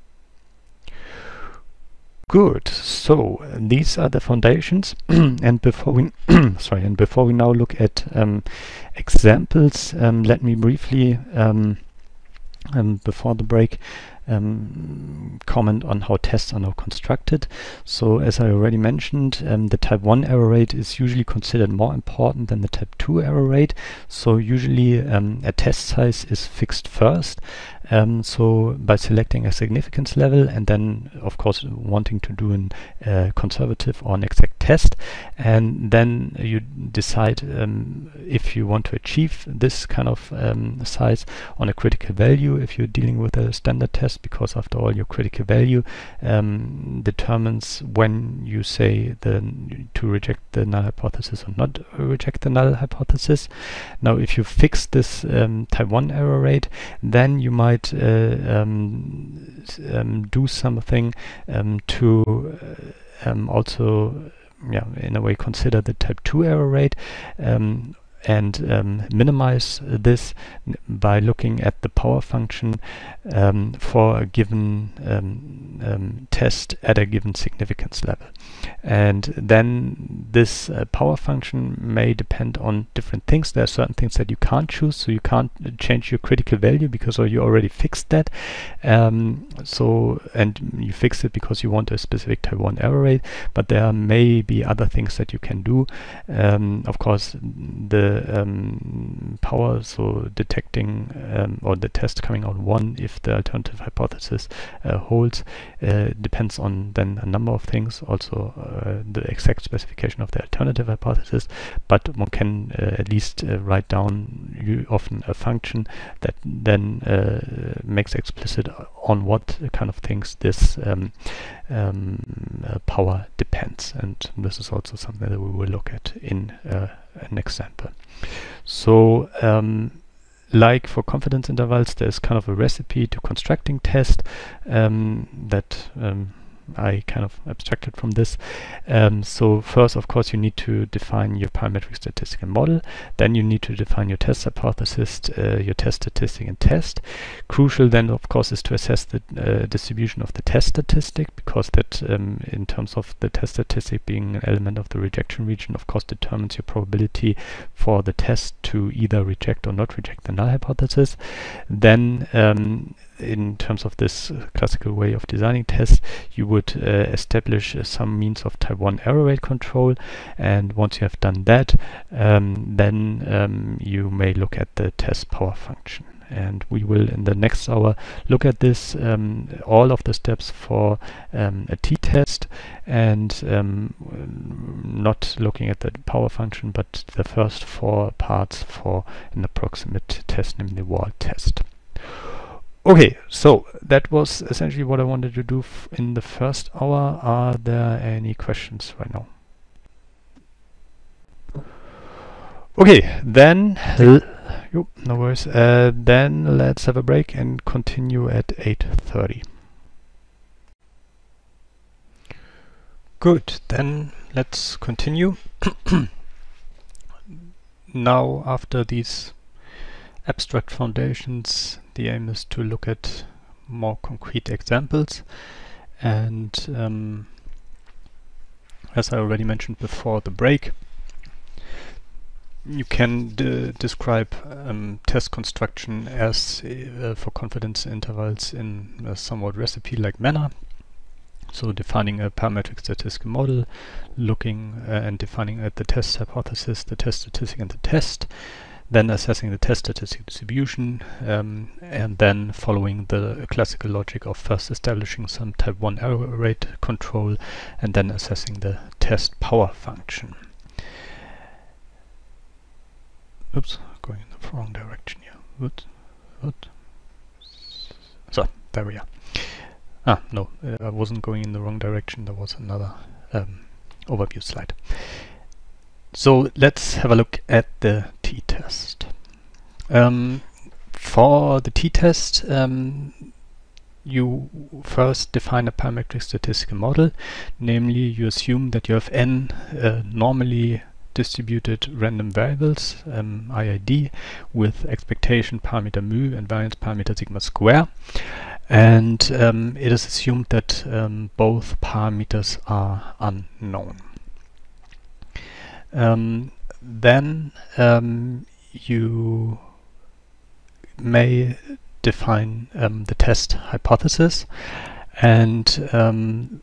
Speaker 1: Good. So uh, these are the foundations, and before we sorry, and before we now look at um, examples, um, let me briefly um, um, before the break Um, comment on how tests are now constructed. So as I already mentioned, um, the type one error rate is usually considered more important than the type two error rate. So usually um, a test size is fixed first. Um, so by selecting a significance level, and then of course wanting to do a uh, conservative or an exact test, and then you decide um, if you want to achieve this kind of um, size on a critical value if you're dealing with a standard test, because after all your critical value um, determines when you say the to reject the null hypothesis or not reject the null hypothesis. Now if you fix this um, type one error rate, then you might Uh, um, um, do something um, to uh, um, also, yeah, in a way consider the type two error rate um, and um, minimize this by looking at the power function um, for a given um, um, test at a given significance level. And then this uh, power function may depend on different things. There are certain things that you can't choose, so you can't uh, change your critical value because you already fixed that. Um, so and you fixed it because you want a specific type one error rate, but there may be other things that you can do. Um, of course, the um, power, so detecting um, or the test coming out one if the alternative hypothesis uh, holds, uh, depends on then a number of things, also uh, the exact specification of the alternative hypothesis, but one can uh, at least uh, write down you often a function that then uh, makes explicit on what kind of things this um, um, uh, power depends, and this is also something that we will look at in uh, an example. So um, like for confidence intervals, there's kind of a recipe to constructing test um, that um, I kind of abstracted from this. Um, so first, of course, you need to define your parametric statistical model. Then you need to define your test hypothesis, uh, your test statistic and test. Crucial then, of course, is to assess the uh, distribution of the test statistic, because that, um, in terms of the test statistic being an element of the rejection region, of course, determines your probability for the test to either reject or not reject the null hypothesis. Then, um, in terms of this uh, classical way of designing tests, you would uh, establish uh, some means of type one error rate control, and once you have done that, um, then um, you may look at the test power function. And we will in the next hour look at this, um, all of the steps for um, a t-test, and um, not looking at the power function, but the first four parts for an approximate test, namely the Wald test. Okay, so that was essentially what I wanted to do f in the first hour. Are there any questions right now? Okay, then, yo, no worries. Uh, then let's have a break and continue at eight thirty. Good, then let's continue. Now, after these abstract foundations, the aim is to look at more concrete examples, and um, as I already mentioned before the break, you can d describe um, test construction as uh, for confidence intervals in a somewhat recipe-like manner. So defining a parametric statistical model, looking uh, and defining at the test hypothesis, the test statistic and the test, then assessing the test statistic distribution, um, and then following the classical logic of first establishing some type one error rate control, and then assessing the test power function. Oops, going in the wrong direction here. What? What? So, there we are. Ah, no, uh, I wasn't going in the wrong direction. There was another um, overview slide. So let's have a look at the t-test. Um, for the t-test, um, you first define a parametric statistical model. Namely, you assume that you have n uh, normally distributed random variables, um, I I D, with expectation parameter mu and variance parameter sigma square. And um, it is assumed that um, both parameters are unknown. Um, then um, you may define um, the test hypothesis, and um,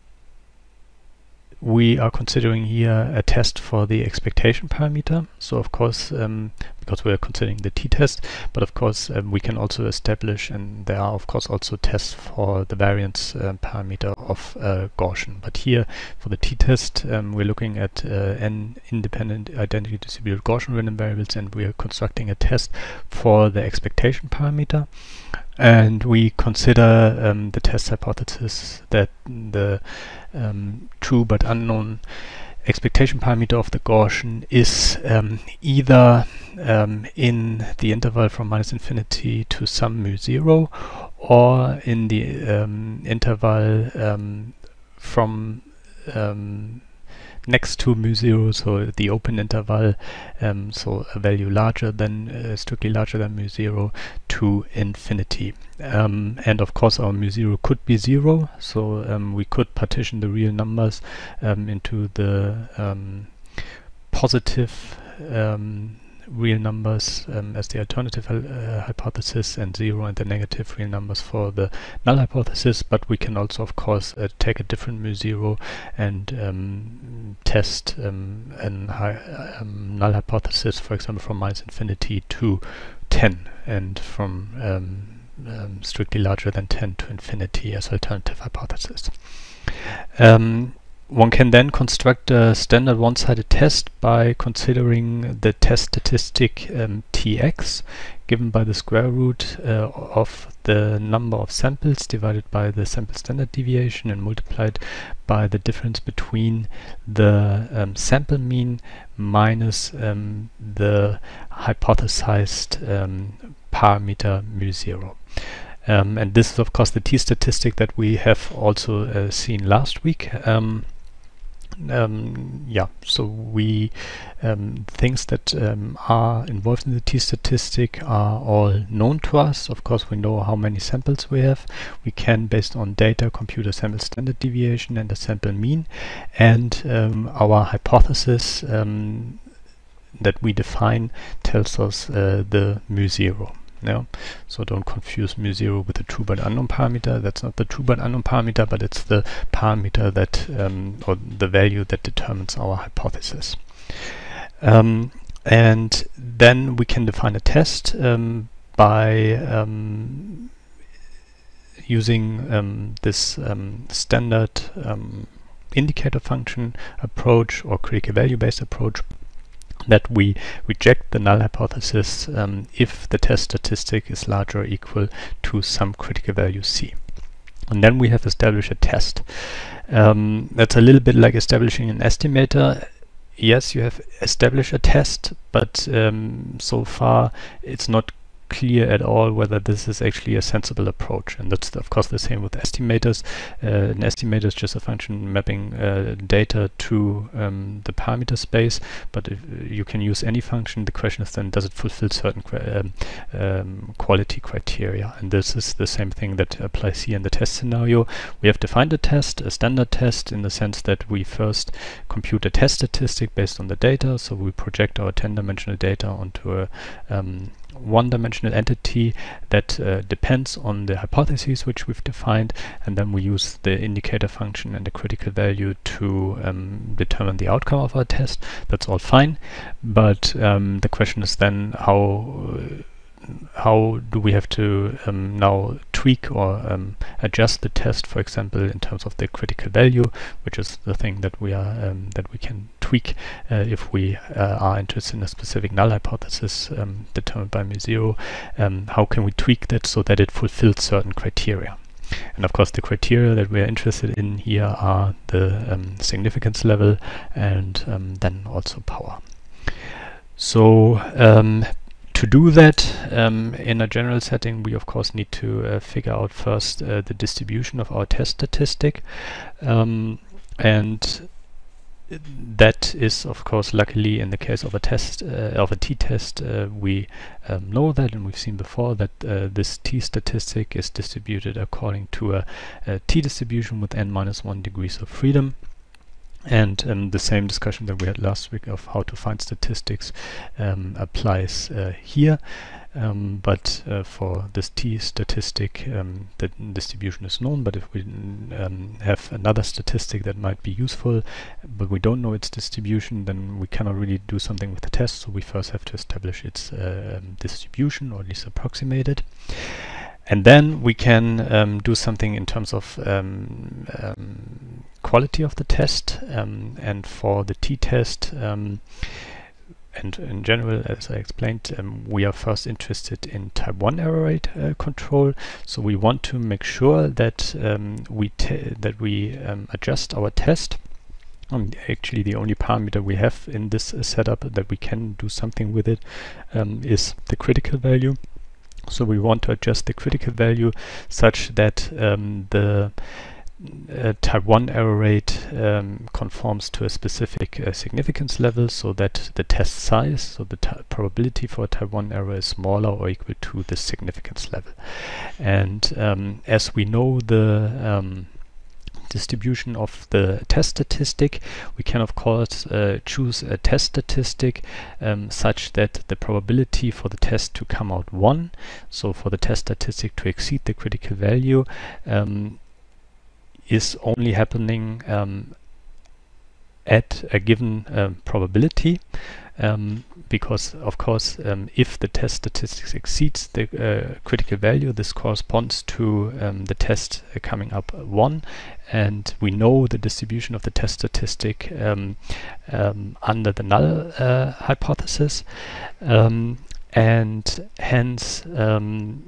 Speaker 1: we are considering here a test for the expectation parameter. So of course, um, because we are considering the t-test, but of course um, we can also establish, and there are of course also tests for the variance uh, parameter of uh, Gaussian. But here for the t-test, um, we're looking at uh, n independent identically distributed Gaussian random variables, and we are constructing a test for the expectation parameter. And we consider um, the test hypothesis that the um, true but unknown expectation parameter of the Gaussian is um, either um, in the interval from minus infinity to some mu zero, or in the um, interval um, from um, next to mu zero, so the open interval, um, so a value larger than, uh, strictly larger than mu zero, to infinity. Um, and of course our mu zero could be zero, so um, we could partition the real numbers um, into the um, positive um, real numbers um, as the alternative uh, hypothesis, and zero and the negative real numbers for the null hypothesis. But we can also of course uh, take a different mu zero and um, test um, an high, um, null hypothesis, for example from minus infinity to ten, and from um, um, strictly larger than ten to infinity as alternative hypothesis. Um, One can then construct a standard one-sided test by considering the test statistic um, Tx, given by the square root uh, of the number of samples divided by the sample standard deviation and multiplied by the difference between the um, sample mean minus um, the hypothesized um, parameter mu zero. Um, and this is of course the t-statistic that we have also uh, seen last week. Um, Um, yeah, so we um, things that um, are involved in the t-statistic are all known to us. Of course, we know how many samples we have. We can, based on data, compute a sample standard deviation and a sample mean, and um, our hypothesis um, that we define tells us uh, the mu zero. Yeah. So don't confuse mu zero with the true but unknown parameter. That's not the true but unknown parameter, but it's the parameter that, um, or the value that determines our hypothesis. Um, and then we can define a test um, by um, using um, this um, standard um, indicator function approach or critical value based approach, that we reject the null hypothesis um, if the test statistic is larger or equal to some critical value c. And then we have established a test. Um, that's a little bit like establishing an estimator. Yes, you have established a test, but um, so far it's not clear at all whether this is actually a sensible approach. And that's of course the same with estimators. Uh, an estimator is just a function mapping uh, data to um, the parameter space, but if you can use any function. The question is then, does it fulfill certain um, um, quality criteria? And this is the same thing that applies here in the test scenario. We have defined a test, a standard test, in the sense that we first compute a test statistic based on the data. So we project our ten-dimensional data onto a um, one-dimensional entity that uh, depends on the hypotheses which we've defined, and then we use the indicator function and the critical value to um, determine the outcome of our test. That's all fine, but um, the question is then how uh, how do we have to um, now tweak or um, adjust the test, for example, in terms of the critical value, which is the thing that we are um, that we can tweak uh, if we uh, are interested in a specific null hypothesis um, determined by mu zero. Um, how can we tweak that so that it fulfills certain criteria? And of course, the criteria that we are interested in here are the um, significance level and um, then also power. So um, to do that, um, in a general setting, we of course need to uh, figure out first uh, the distribution of our test statistic, um, and that is of course, luckily in the case of a test uh, of a t-test, uh, we um, know that, and we've seen before that uh, this t-statistic is distributed according to a, a t-distribution with n minus one degrees of freedom. And um, the same discussion that we had last week of how to find statistics um, applies uh, here. Um, but uh, for this t-statistic, um, the distribution is known. But if we um, have another statistic that might be useful, but we don't know its distribution, then we cannot really do something with the test. So we first have to establish its uh, um, distribution, or at least approximate it. And then we can um, do something in terms of um, um, quality of the test. Um, and for the t-test, um, and in general, as I explained, um, we are first interested in type one error rate uh, control. So we want to make sure that um, we that we um, adjust our test. Um, actually, the only parameter we have in this uh, setup that we can do something with it um, is the critical value. So we want to adjust the critical value such that um, the uh, type one error rate um, conforms to a specific uh, significance level, so that the test size, so the probability for a type one error, is smaller or equal to the significance level. And um, as we know the um, distribution of the test statistic, we can of course uh, choose a test statistic um, such that the probability for the test to come out one, so for the test statistic to exceed the critical value, um, is only happening um, at a given um, probability. Um, because of course um, if the test statistics exceeds the uh, critical value, this corresponds to um, the test uh, coming up one, and we know the distribution of the test statistic um, um, under the null uh, hypothesis, um, and hence um,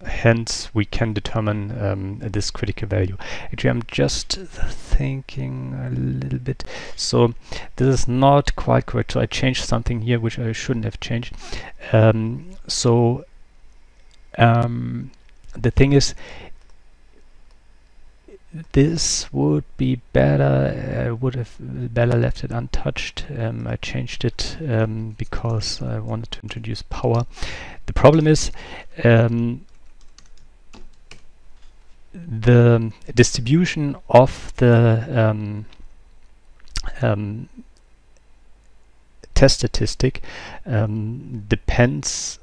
Speaker 1: hence we can determine um, this critical value. Actually, I'm just thinking a little bit. So this is not quite correct. So I changed something here which I shouldn't have changed. Um, so um, the thing is, this would be better. I would have better left it untouched. Um, I changed it um, because I wanted to introduce power. The problem is um, the distribution of the um, um, test statistic um, depends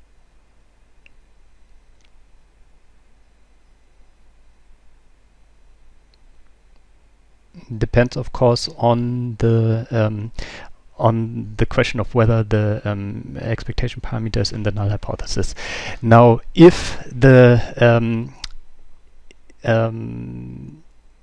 Speaker 1: depends of course on the um, on the question of whether the um, expectation parameters in the null hypothesis. Now, if the um, um,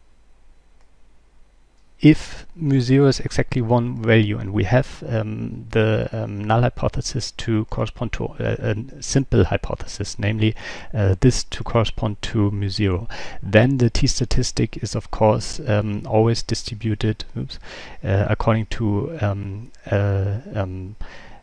Speaker 1: if mu zero is exactly one value and we have um, the um, null hypothesis to correspond to a, a simple hypothesis, namely uh, this to correspond to mu zero, then the t-statistic is of course um, always distributed oops, uh, according to um, uh, um,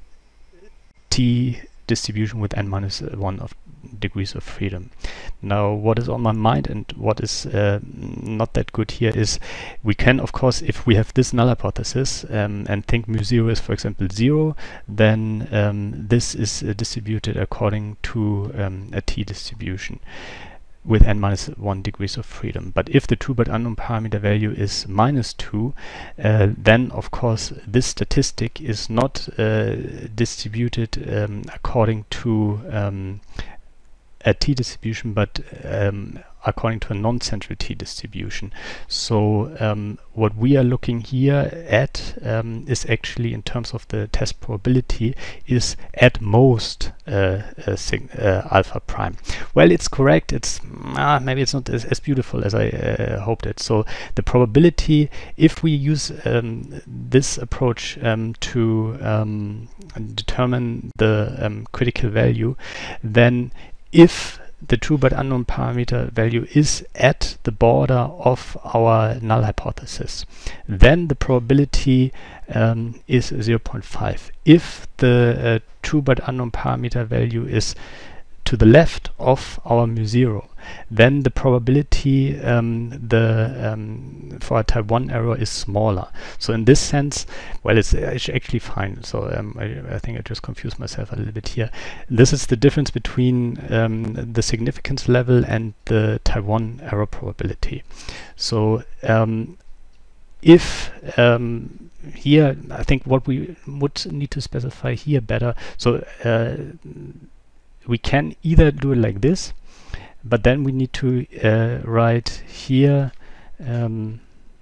Speaker 1: t distribution with n minus one of degrees of freedom. Now, what is on my mind and what is uh, not that good here is we can, of course, if we have this null hypothesis um, and think mu zero is, for example, zero, then um, this is uh, distributed according to um, a t distribution with n minus one degrees of freedom. But if the true but unknown parameter value is minus two, uh, then of course this statistic is not uh, distributed um, according to um, a t distribution, but um, according to a non-central t distribution. So um, what we are looking here at um, is actually, in terms of the test probability, is at most uh, a sig uh, alpha prime. Well, it's correct. It's ah, maybe it's not as, as beautiful as I uh, hoped it. So the probability, if we use um, this approach um, to um, determine the um, critical value, then if the true but unknown parameter value is at the border of our null hypothesis, then the probability um, is zero point five. If the uh, true but unknown parameter value is to the left of our mu zero, then the probability um, the um, for a type one error is smaller. So in this sense, well, it's, it's actually fine. So um, I, I think I just confused myself a little bit here. This is the difference between um, the significance level and the type one error probability. So um, if um, here, I think what we would need to specify here better, so uh, we can either do it like this, but then we need to uh, write here um,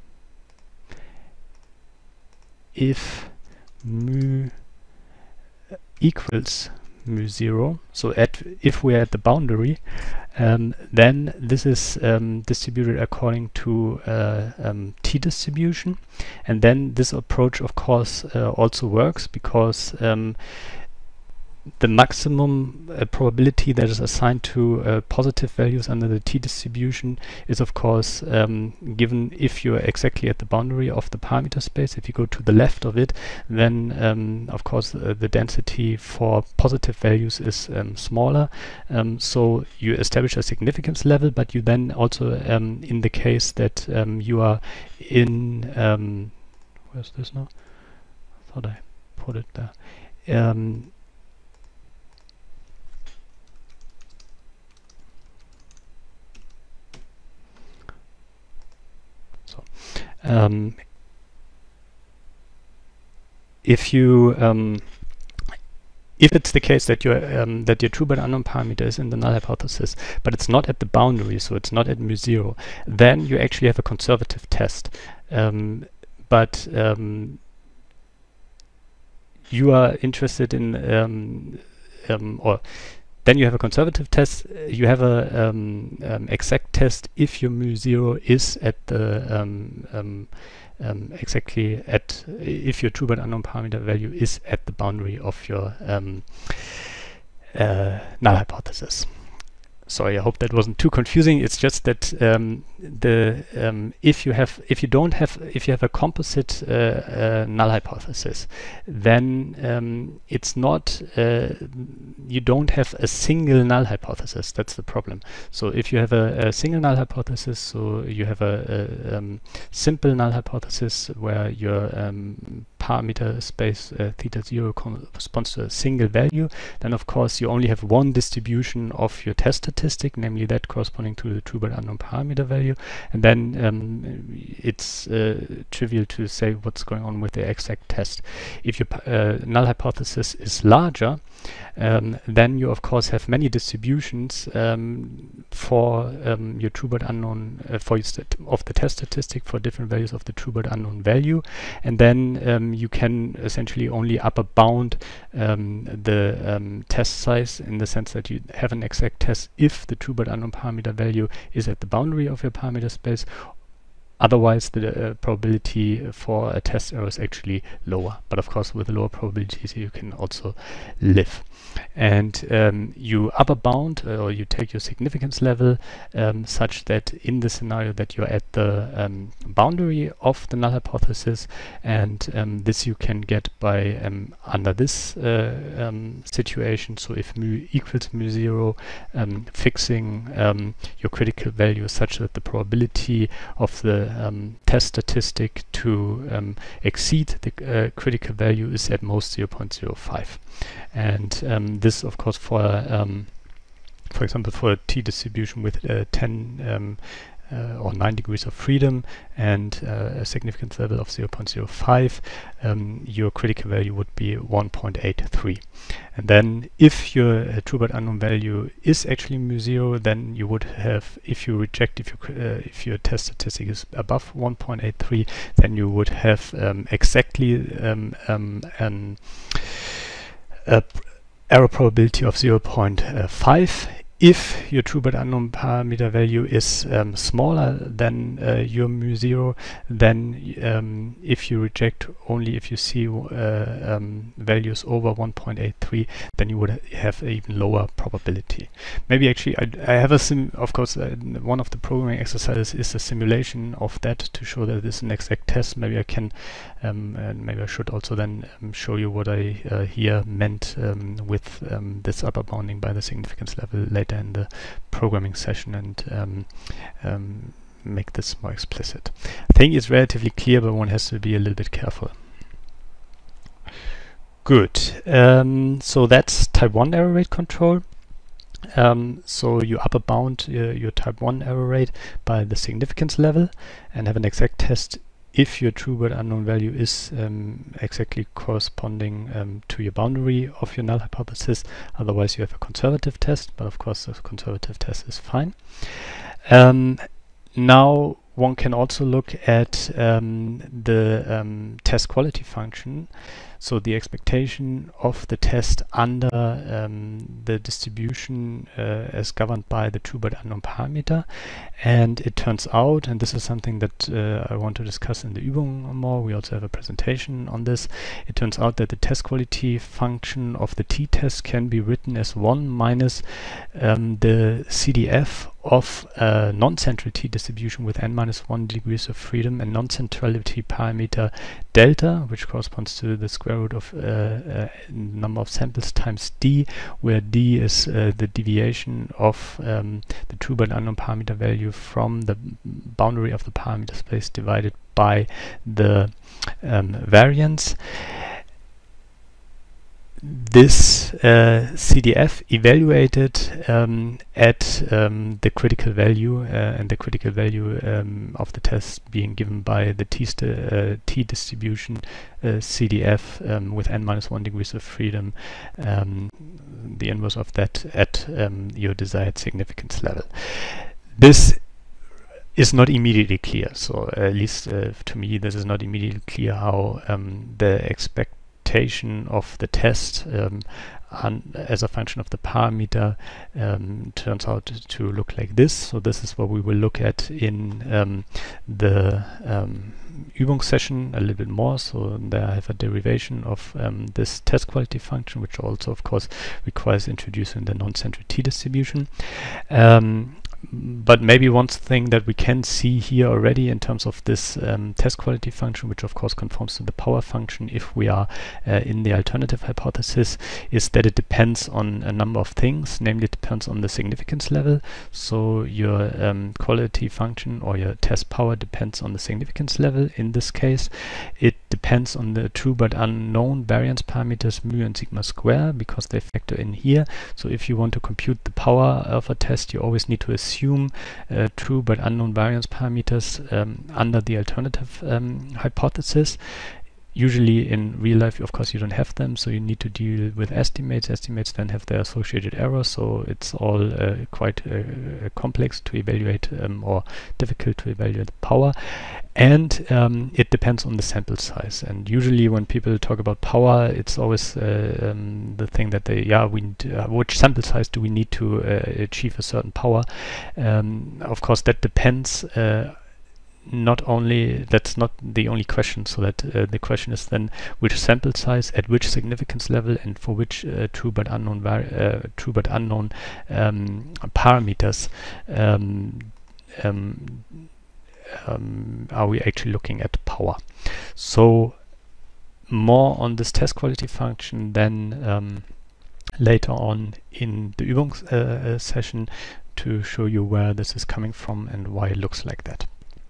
Speaker 1: if mu equals mu zero, so at if we're at the boundary, um, then this is um, distributed according to uh, um, t distribution, and then this approach of course uh, also works because um, the maximum uh, probability that is assigned to uh, positive values under the t distribution is of course um, given if you're exactly at the boundary of the parameter space. If you go to the left of it, then um, of course uh, the density for positive values is um, smaller. Um, so you establish a significance level, but you then also um, in the case that um, you are in um, where's this now? I thought I put it there. Um, Um, if you um, if it's the case that your um, that your true but unknown parameter is in the null hypothesis, but it's not at the boundary, so it's not at mu zero, then you actually have a conservative test. Um, but um, you are interested in um, um, or then you have a conservative test. You have a um, um, exact test if your mu zero is at the um, um, um, exactly at if your true but unknown parameter value is at the boundary of your um, uh, null hypothesis. sorry, I hope that wasn't too confusing. It's just that um, the um, if you have if you don't have if you have a composite uh, uh, null hypothesis, then um, it's not uh, you don't have a single null hypothesis. That's the problem. So if you have a, a single null hypothesis, so you have a, a um, simple null hypothesis where your um, parameter space uh, theta zero corresponds to a single value, then of course you only have one distribution of your test statistic, namely that corresponding to the true but unknown parameter value, and then um, it's uh, trivial to say what's going on with the exact test. If your uh, null hypothesis is larger, um, then you of course have many distributions um, for um, your true but unknown uh, for your of the test statistic for different values of the true but unknown value, and then um, you can essentially only upper bound um, the um, test size in the sense that you have an exact test if the true but unknown parameter value is at the boundary of your parameter space. Otherwise, the uh, probability for a test error is actually lower. But of course, with lower probabilities, you can also live. And um, you upper bound uh, or you take your significance level um, such that in the scenario that you're at the um, boundary of the null hypothesis, and um, this you can get by um, under this uh, um, situation. So if mu equals mu zero, um, fixing um, your critical value such that the probability of the Um, test statistic to um, exceed the uh, critical value is at most zero point zero five, and um, this of course for um, for example for a t-distribution with uh, ten um, uh, or nine degrees of freedom and uh, a significance level of zero point zero five, um, your critical value would be one point eight three. And then if your uh, true but unknown value is actually mu zero, then you would have, if you reject, if, you, uh, if your test statistic is above one point eight three, then you would have um, exactly um, um, an uh, error probability of zero point five. If your true but unknown parameter value is um, smaller than uh, your mu zero, then um, if you reject only if you see uh, um, values over one point eight three, then you would ha have an even lower probability. Maybe actually I, I have a sim, of course, uh, one of the programming exercises is a simulation of that to show that it is an exact test. Maybe I can, um, and maybe I should also then um, show you what I uh, here meant um, with um, this upper bounding by the significance level later in the programming session, and um, um, make this more explicit. I think it's relatively clear, but one has to be a little bit careful. Good. Um, so that's type one error rate control. Um, so you upper bound uh, your type one error rate by the significance level and have an exact test if your true but unknown value is um, exactly corresponding um, to your boundary of your null hypothesis. Otherwise you have a conservative test, but of course the conservative test is fine. Um, now one can also look at um, the um, test quality function, so the expectation of the test under um, the distribution uh, as governed by the true but unknown parameter. And it turns out, and this is something that uh, I want to discuss in the Übung more, we also have a presentation on this, it turns out that the test quality function of the t-test can be written as one minus um, the C D F of a non-central t-distribution with n minus one degrees of freedom and non-centrality parameter delta, which corresponds to the square root of uh, uh, number of samples times d, where d is uh, the deviation of um, the true but unknown parameter value from the boundary of the parameter space divided by the um, variance. This uh, C D F evaluated um, at um, the critical value uh, and the critical value um, of the test being given by the t, uh, t distribution uh, C D F um, with n minus one degrees of freedom, um, the inverse of that at um, your desired significance level. This is not immediately clear, so at least uh, to me this is not immediately clear how um, the expect of the test um, as a function of the parameter um, turns out to look like this. So this is what we will look at in um, the um, Übungssession a little bit more, so there I have a derivation of um, this test quality function, which also of course requires introducing the non-central t-distribution. Um, But maybe one thing that we can see here already in terms of this um, test quality function, which of course conforms to the power function if we are uh, in the alternative hypothesis, is that it depends on a number of things. Namely, it depends on the significance level. So your um, quality function or your test power depends on the significance level. In this case, it depends on the true but unknown variance parameters mu and sigma square, because they factor in here. So if you want to compute the power of a test, you always need to assume assume uh, true but unknown variance parameters um, under the alternative um, hypothesis. Usually in real life, of course, you don't have them, so you need to deal with estimates. Estimates then have their associated errors, so it's all uh, quite uh, complex to evaluate um, or difficult to evaluate the power. And um, it depends on the sample size. And usually when people talk about power, it's always uh, um, the thing that they, yeah, we need, uh, which sample size do we need to uh, achieve a certain power? Um, of course, that depends. Uh, Not only, that's not the only question, so that uh, the question is then which sample size at which significance level and for which uh, true but unknown var uh, true but unknown um, parameters um, um, um, are we actually looking at power. So more on this test quality function then um, later on in the Übungs uh, session to show you where this is coming from and why it looks like that.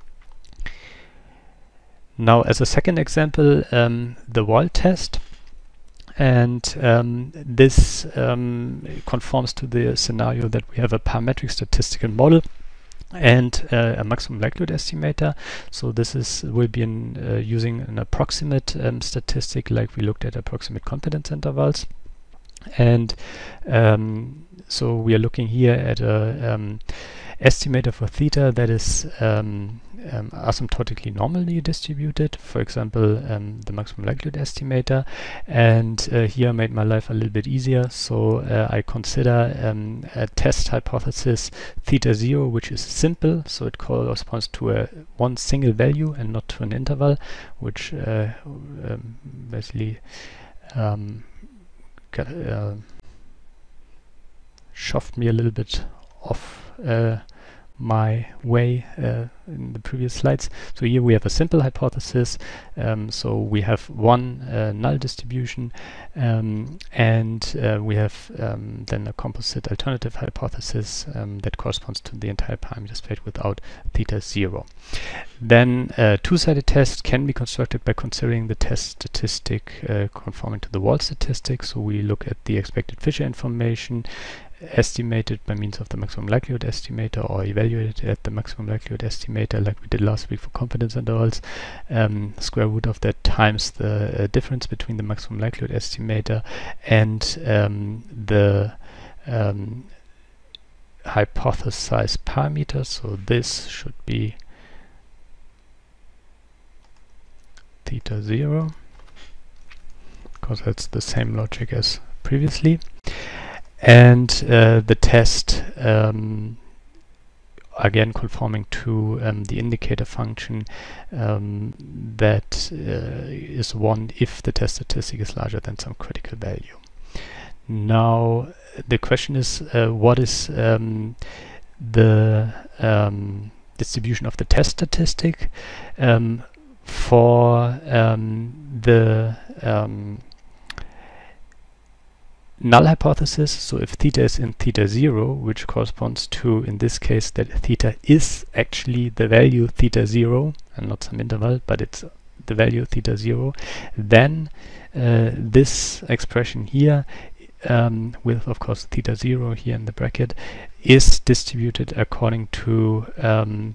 Speaker 1: Now, as a second example, um, the Wald test, and um, this um, conforms to the scenario that we have a parametric statistical model and uh, a maximum likelihood estimator. So this is will be in, uh, using an approximate um, statistic, like we looked at approximate confidence intervals. And um, so we are looking here at a um, estimator for theta that is um, um, asymptotically normally distributed, for example, um, the maximum likelihood estimator. And uh, here I made my life a little bit easier. So uh, I consider um, a test hypothesis theta zero, which is simple. So it corresponds to a one single value and not to an interval, which uh, um, basically um, got, uh, shoved me a little bit off uh, my way uh, in the previous slides. So here we have a simple hypothesis. Um, so we have one uh, null distribution, um, and uh, we have um, then a composite alternative hypothesis um, that corresponds to the entire parameter space without theta zero. Then a two-sided test can be constructed by considering the test statistic uh, conforming to the Wald statistic. So we look at the expected Fisher information estimated by means of the maximum likelihood estimator, or evaluated at the maximum likelihood estimator, like we did last week for confidence intervals. Um, square root of that times the uh, difference between the maximum likelihood estimator and um, the um, hypothesized parameter. So this should be theta zero, because that's the same logic as previously. And uh, the test, um, again conforming to um, the indicator function, um, that uh, is one if the test statistic is larger than some critical value. Now the question is, uh, what is um, the um, distribution of the test statistic um, for um, the um, null hypothesis? So if theta is in theta zero, which corresponds to, in this case, that theta is actually the value theta zero and not some interval, but it's the value theta zero, then uh, this expression here, um, with of course theta zero here in the bracket, is distributed according to um,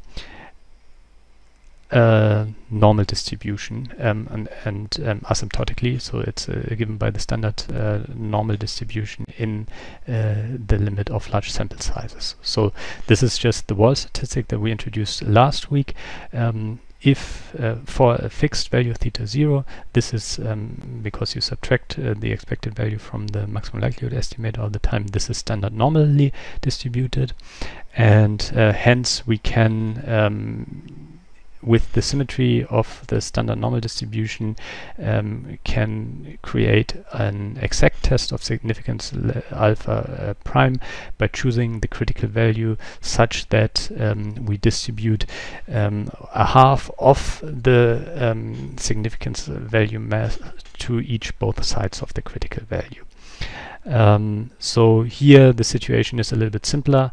Speaker 1: Uh, normal distribution um, and, and um, asymptotically, so it's uh, given by the standard uh, normal distribution in uh, the limit of large sample sizes. So this is just the Wald statistic that we introduced last week. Um, if uh, for a fixed value theta zero, this is um, because you subtract uh, the expected value from the maximum likelihood estimate all the time, this is standard normally distributed, and uh, hence we can um, with the symmetry of the standard normal distribution, um, can create an exact test of significance alpha uh, prime by choosing the critical value such that um, we distribute um, a half of the um, significance value mass to each both sides of the critical value. Um, so here the situation is a little bit simpler,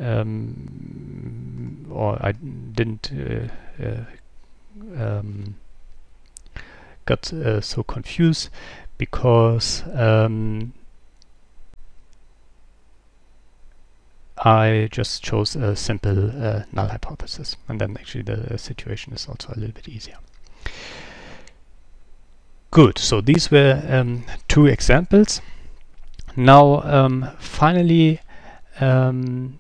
Speaker 1: um, or I didn't uh, uh, um, got uh, so confused because um, I just chose a simple uh, null hypothesis, and then actually the situation is also a little bit easier. Good, so these were um, two examples. Now, um, finally, um,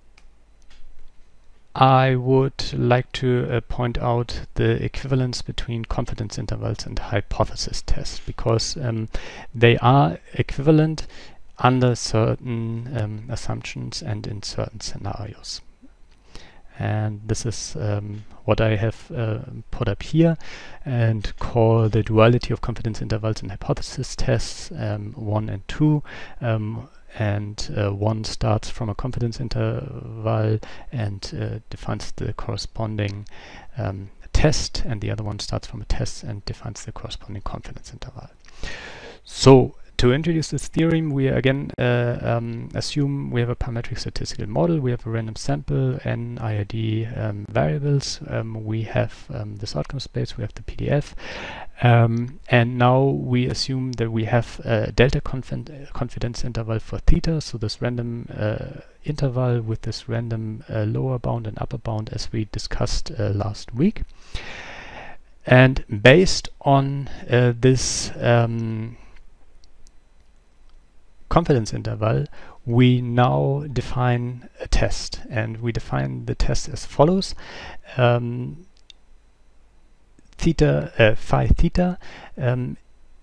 Speaker 1: I would like to uh, point out the equivalence between confidence intervals and hypothesis tests, because um, they are equivalent under certain um, assumptions and in certain scenarios. And this is um, what I have uh, put up here and call the duality of confidence intervals and hypothesis tests um, one and two. Um, and uh, one starts from a confidence interval and uh, defines the corresponding um, test, and the other one starts from a test and defines the corresponding confidence interval. So to introduce this theorem, we again uh, um, assume we have a parametric statistical model, we have a random sample, n I I D um, variables, um, we have um, this outcome space, we have the P D F, um, and now we assume that we have a delta confi confidence interval for theta, so this random uh, interval with this random uh, lower bound and upper bound as we discussed uh, last week. And based on uh, this um, confidence interval, we now define a test, and we define the test as follows. Um, theta, uh, phi theta um,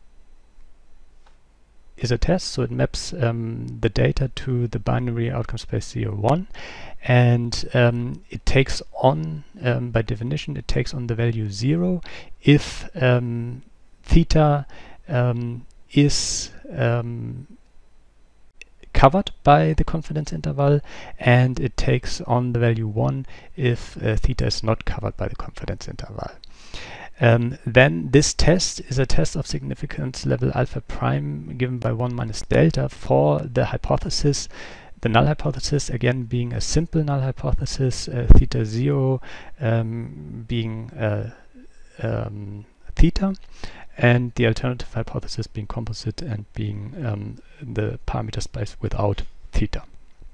Speaker 1: is a test, so it maps um, the data to the binary outcome space zero one, and um, it takes on, um, by definition, it takes on the value zero if um, theta um, is um, covered by the confidence interval, and it takes on the value one if uh, theta is not covered by the confidence interval. Um, then this test is a test of significance level alpha prime given by one minus delta for the hypothesis, the null hypothesis again being a simple null hypothesis, uh, theta zero um, being uh, um, theta, and the alternative hypothesis being composite and being um, the parameter space without theta.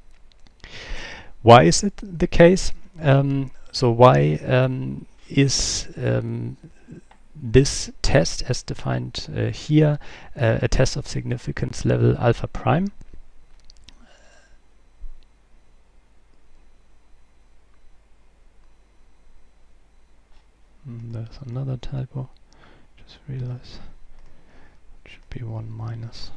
Speaker 1: Why is it the case? Um, so why um, is um, this test as defined uh, here uh, a test of significance level alpha prime? Mm, there's another typo. Just realize it should be one minus.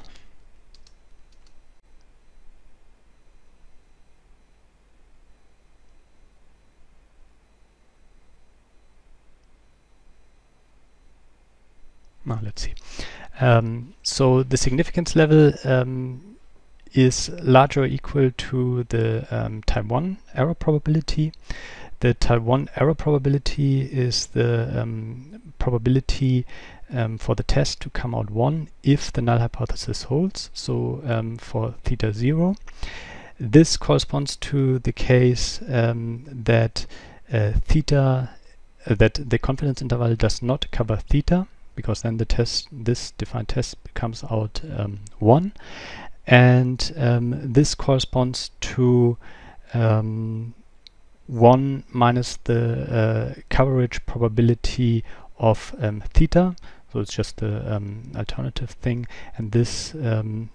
Speaker 1: Now let's see. Um, so the significance level um, is larger or equal to the um, type one error probability. The type one error probability is the um, probability um, for the test to come out one if the null hypothesis holds, so um, for theta zero. This corresponds to the case um, that uh, theta, uh, that the confidence interval does not cover theta, because then the test, this defined test comes out um, one, and um, this corresponds to um, one minus the uh, coverage probability of um, theta, so it's just the um, alternative thing, and this um,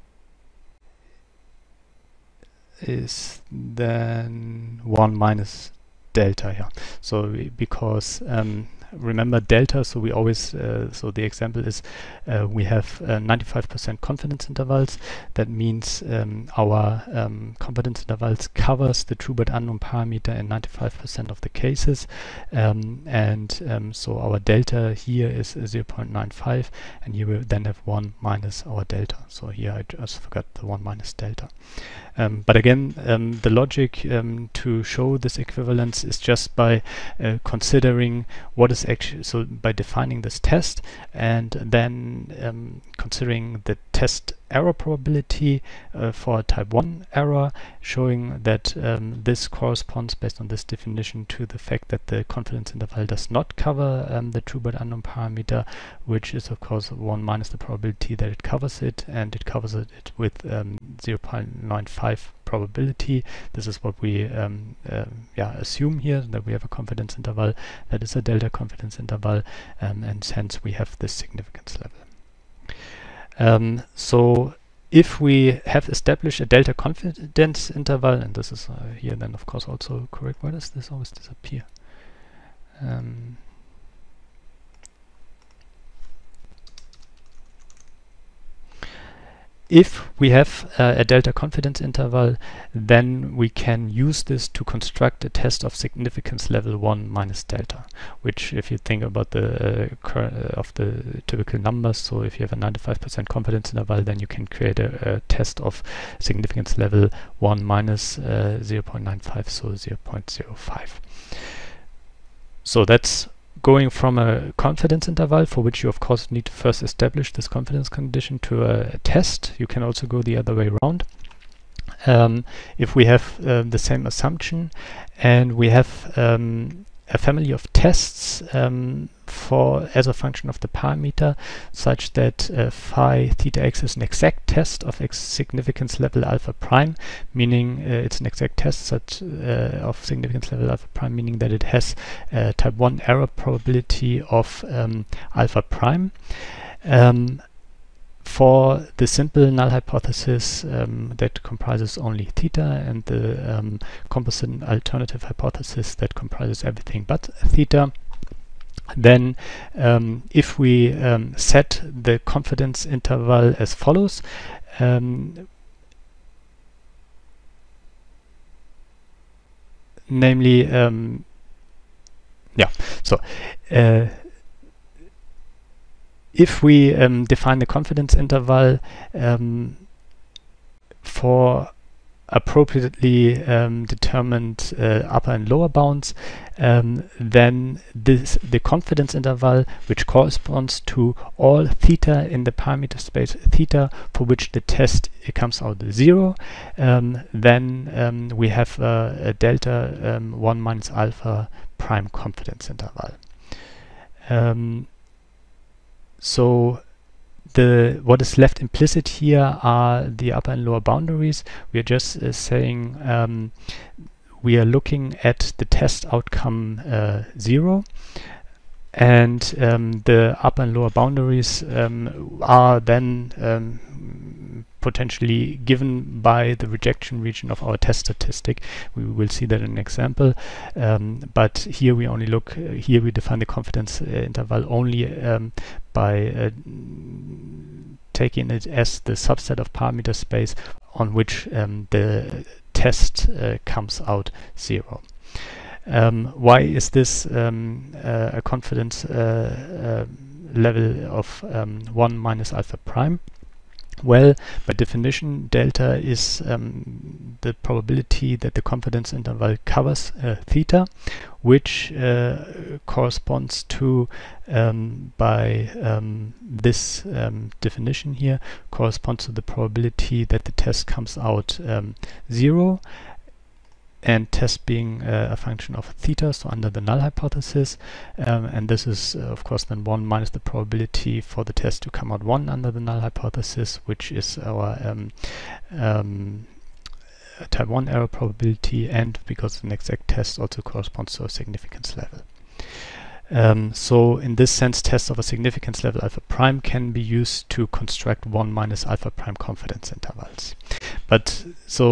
Speaker 1: is then one minus delta here. So because um, remember delta, so we always, uh, so the example is uh, we have ninety-five percent confidence intervals. That means um, our um, confidence intervals covers the true but unknown parameter in ninety-five percent of the cases. Um, and um, so our delta here is zero point nine five, and here we then have one minus our delta. So here I just forgot the one minus delta. Um, but again, um, the logic um, to show this equivalence is just by uh, considering what is actually, so by defining this test and then um, considering the test error probability uh, for a type one error, showing that um, this corresponds based on this definition to the fact that the confidence interval does not cover um, the true but unknown parameter, which is of course one minus the probability that it covers it, and it covers it with um, zero point nine five probability. This is what we um, uh, yeah, assume here, that we have a confidence interval that is a delta confidence interval, um, and hence we have this significance level. Um, so if we have established a delta confidence interval, and this is uh, here then of course also correct. Why does this always disappear? Um, If we have uh, a delta confidence interval, then we can use this to construct a test of significance level one minus delta, which, if you think about the uh, cur uh, of the typical numbers, so if you have a ninety-five percent confidence interval, then you can create a, a test of significance level one minus uh, zero point nine five, so zero point zero five. So that's going from a confidence interval, for which you of course need to first establish this confidence condition, to a, a test. You can also go the other way around. Um, if we have uh, the same assumption and we have um, a family of tests um, for as a function of the parameter, such that uh, phi theta x is an exact test of x significance level alpha prime, meaning uh, it's an exact test such uh, of significance level alpha prime, meaning that it has a type one error probability of um, alpha prime. Um, For the simple null hypothesis um, that comprises only theta, and the um, composite alternative hypothesis that comprises everything but theta, then um, if we um, set the confidence interval as follows, um, namely, um, yeah, so uh, if we um, define the confidence interval um, for appropriately um, determined uh, upper and lower bounds, um, then this the confidence interval, which corresponds to all theta in the parameter space theta, for which the test it comes out zero, um, then um, we have uh, a delta um, one minus alpha prime confidence interval. Um, So the what is left implicit here are the upper and lower boundaries. We are just uh, saying um, we are looking at the test outcome uh, zero, and um, the upper and lower boundaries um, are then um, potentially given by the rejection region of our test statistic. We will see that in an example, um, but here we only look, uh, here we define the confidence uh, interval only um, by uh, taking it as the subset of parameter space on which um, the test uh, comes out zero. Um, why is this um, uh, a confidence uh, uh, level of um, one minus alpha prime? Well, by definition, delta is um, the probability that the confidence interval covers uh, theta, which uh, corresponds to, um, by um, this um, definition here, corresponds to the probability that the test comes out um, zero, and test being uh, a function of theta, so under the null hypothesis, um, and this is uh, of course then one minus the probability for the test to come out one under the null hypothesis, which is our um, um, type one error probability, and because an exact test also corresponds to a significance level. Um, so in this sense, tests of a significance level alpha prime can be used to construct one minus alpha prime confidence intervals. But so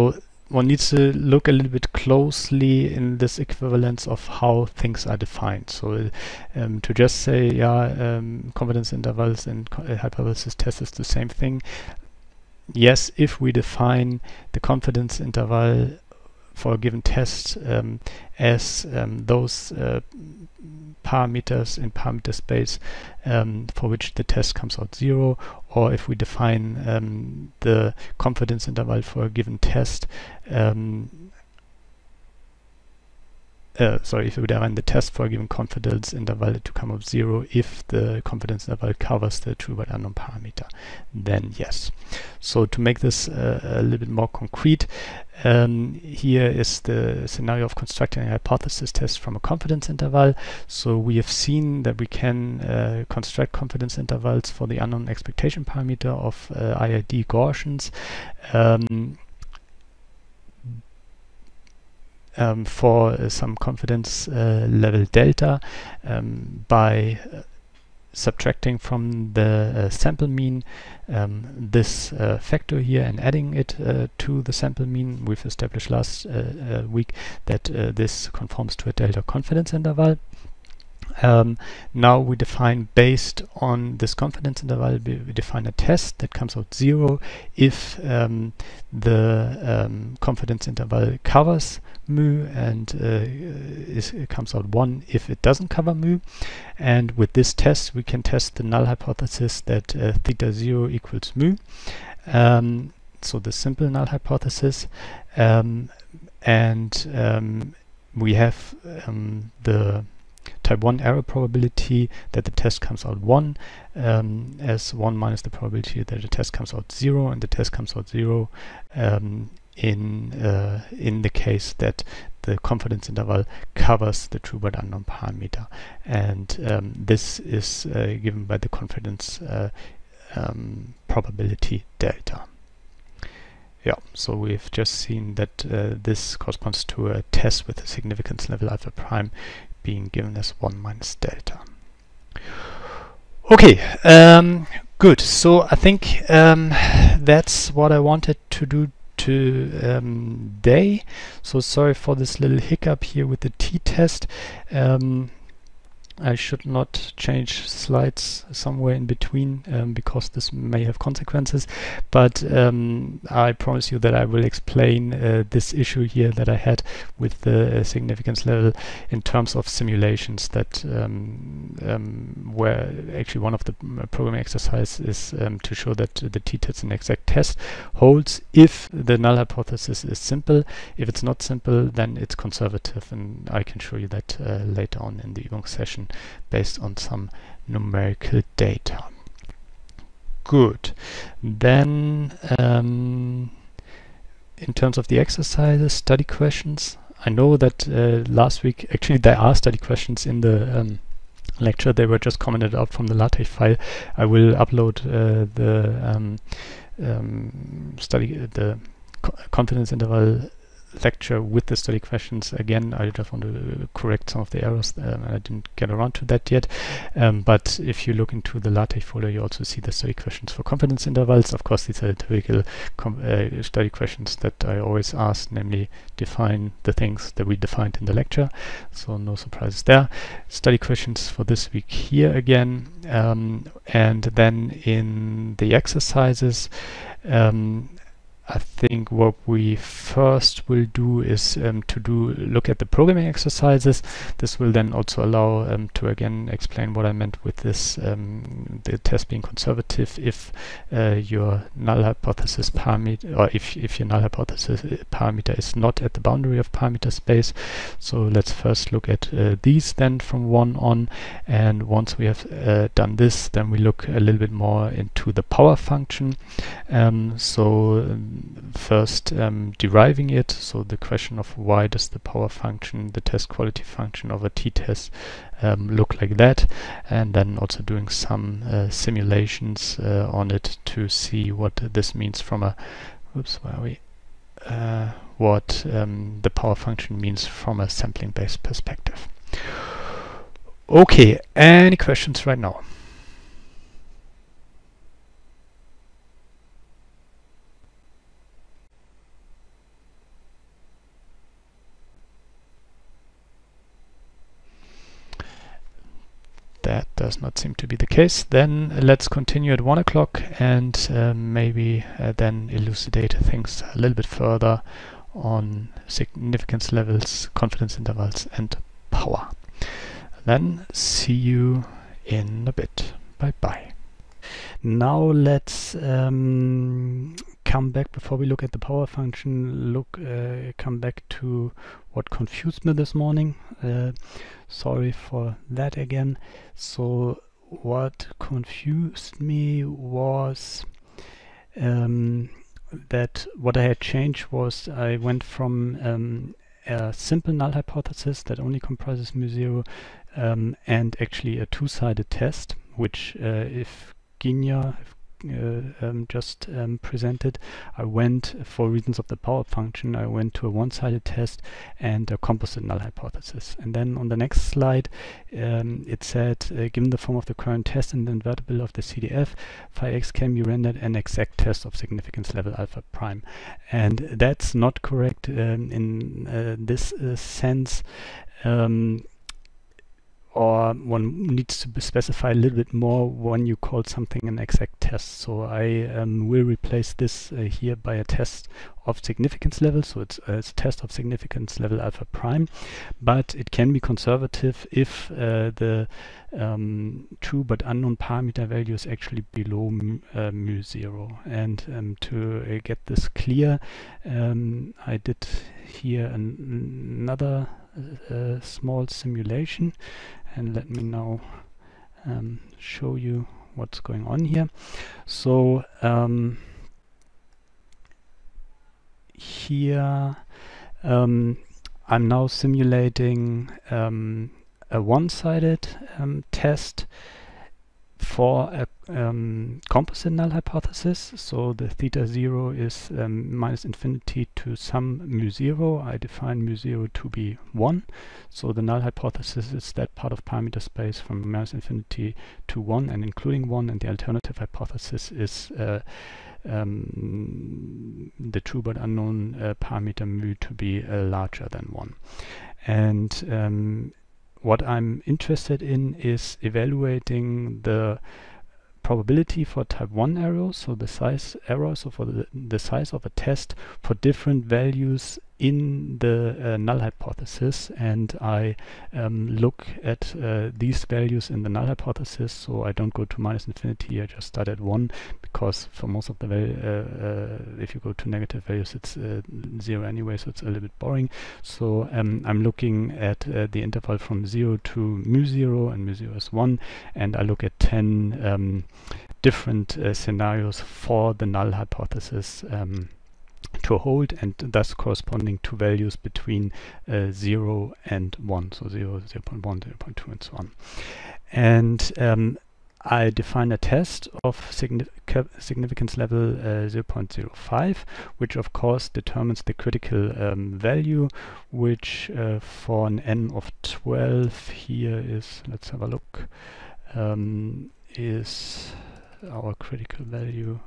Speaker 1: one needs to look a little bit closely in this equivalence of how things are defined. So um, to just say, yeah, um, confidence intervals and co uh, hypothesis test is the same thing. Yes, if we define the confidence interval for a given test um, as um, those uh, parameters in parameter space um, for which the test comes out zero, or if we define um, the confidence interval for a given test, um, uh, sorry, if we define the test for a given confidence interval to come out zero, if the confidence interval covers the true but unknown parameter, then yes. So to make this uh, a little bit more concrete, Um, here is the scenario of constructing a hypothesis test from a confidence interval. So we have seen that we can uh, construct confidence intervals for the unknown expectation parameter of uh, I I D Gaussians um, um, for uh, some confidence uh, level delta um, by uh, subtracting from the uh, sample mean um, this uh, factor here and adding it uh, to the sample mean. We've established last uh, uh, week that uh, this conforms to a delta confidence interval. Um, now we define, based on this confidence interval, we, we define a test that comes out zero if um, the um, confidence interval covers mu, and uh, is, it comes out one if it doesn't cover mu. And with this test we can test the null hypothesis that uh, theta zero equals mu, um, so the simple null hypothesis, um, and um, we have um, the type one error probability that the test comes out one um, as one minus the probability that the test comes out zero, and the test comes out zero um, in uh, in the case that the confidence interval covers the true but unknown parameter, and um, this is uh, given by the confidence uh, um, probability delta. Yeah, so we've just seen that uh, this corresponds to a test with a significance level alpha prime being given as one minus delta. Okay, um, good. So I think um, that's what I wanted to do today. So sorry for this little hiccup here with the t-test. Um, I should not change slides somewhere in between um, because this may have consequences, but um, I promise you that I will explain uh, this issue here that I had with the uh, significance level in terms of simulations that um, um, where actually one of the programming exercises is um, to show that the t-test in exact test holds if the null hypothesis is simple. If it's not simple, then it's conservative, and I can show you that uh, later on in the Übung session based on some numerical data. Good. Then um, in terms of the exercises, study questions. I know that uh, last week actually there are study questions in the um, lecture. They were just commented out from the LaTeX file. I will upload uh, the um, um, study uh, the co confidence interval lecture with the study questions. Again, I just want to correct some of the errors, um, and I didn't get around to that yet. Um, but if you look into the LaTeX folder, you also see the study questions for confidence intervals. Of course, these are the typical com uh, study questions that I always ask, namely define the things that we defined in the lecture. So no surprises there. Study questions for this week here again. Um, and then in the exercises, um, I think what we first will do is um, to do look at the programming exercises. This will then also allow um, to again explain what I meant with this um, the test being conservative if uh, your null hypothesis parameter, or if, if your null hypothesis parameter is not at the boundary of parameter space. So let's first look at uh, these then from one on, and once we have uh, done this, then we look a little bit more into the power function. Um, so um, first um, deriving it, so the question of why does the power function, the test quality function of a t-test um, look like that, and then also doing some uh, simulations uh, on it to see what this means from a, oops, where are we, uh, what um, the power function means from a sampling based perspective. Okay, any questions right now? does not seem to be the case. Then let's continue at one o'clock and uh, maybe uh, then elucidate things a little bit further on significance levels, confidence intervals, and power. Then see you in a bit. Bye bye. Now let's um, come back, before we look at the power function, look uh, come back to what confused me this morning. Uh, sorry for that again. So what confused me was um, that what I had changed was I went from um, a simple null hypothesis that only comprises mu zero um, and actually a two-sided test, which uh, if Ginia uh, um, just um, presented, I went, for reasons of the power function, I went to a one-sided test and a composite null hypothesis. And then on the next slide, um, it said, uh, given the form of the current test and the invertible of the C D F, phi x can be rendered an exact test of significance level alpha prime. And that's not correct um, in uh, this uh, sense. Um, or one needs to specify a little bit more when you call something an exact test. So I um, will replace this uh, here by a test of significance level. So it's, uh, it's a test of significance level alpha prime, but it can be conservative if uh, the um, true but unknown parameter value is actually below mu, uh, mu zero. And um, to uh, get this clear, um, I did here an another uh, small simulation. And let me now um, show you what's going on here. So um, here um, I'm now simulating um, a one-sided um, test for a um, composite null hypothesis. So the theta zero is um, minus infinity to some mu zero. I define mu zero to be one. So the null hypothesis is that part of parameter space from minus infinity to one and including one, and the alternative hypothesis is uh, um, the true but unknown uh, parameter mu to be uh, larger than one. And um, what I'm interested in is evaluating the probability for type one errors, so the size error, so for the, the size of a test for different values in the uh, null hypothesis. And I um, look at uh, these values in the null hypothesis, so I don't go to minus infinity, I just start at one, because for most of the value, uh, uh, if you go to negative values, it's uh, zero anyway, so it's a little bit boring. So um, I'm looking at uh, the interval from zero to mu zero, and mu zero is one, and I look at ten um, different uh, scenarios for the null hypothesis um, to hold, and thus corresponding to values between uh, zero and one, so zero, zero point one, zero point two, and so on. And um, I define a test of signific significance level uh, zero point zero five, which of course determines the critical um, value, which uh, for an n of twelve here is, let's have a look, um, is our critical value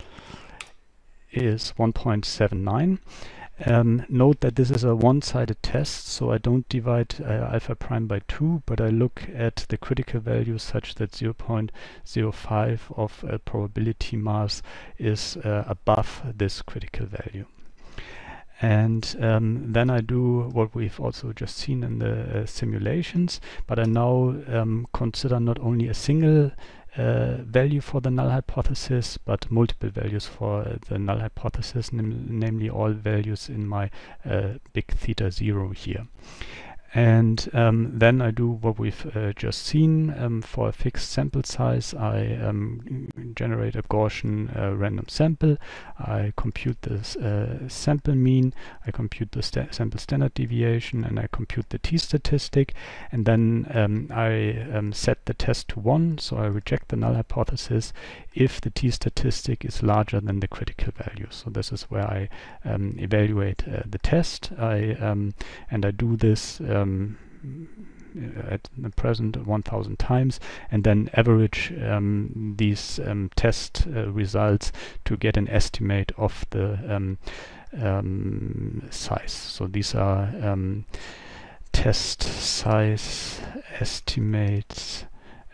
Speaker 1: is one point seven nine. Um, note that this is a one-sided test, so I don't divide uh, alpha prime by two, but I look at the critical value such that zero point zero five of uh, probability mass is uh, above this critical value. And um, then I do what we've also just seen in the uh, simulations, but I now um, consider not only a single Uh, value for the null hypothesis, but multiple values for uh, the null hypothesis, nam namely all values in my uh, big theta zero here. And um, then I do what we've uh, just seen. Um, for a fixed sample size, I um, generate a Gaussian uh, random sample. I compute the uh, sample mean, I compute the sta sample standard deviation, and I compute the t-statistic. And then um, I um, set the test to one, so I reject the null hypothesis if the t-statistic is larger than the critical value. So this is where I um, evaluate uh, the test. I um, and I do this um, at the present one thousand times, and then average um, these um, test uh, results to get an estimate of the um, um, size. So these are um, test size estimates,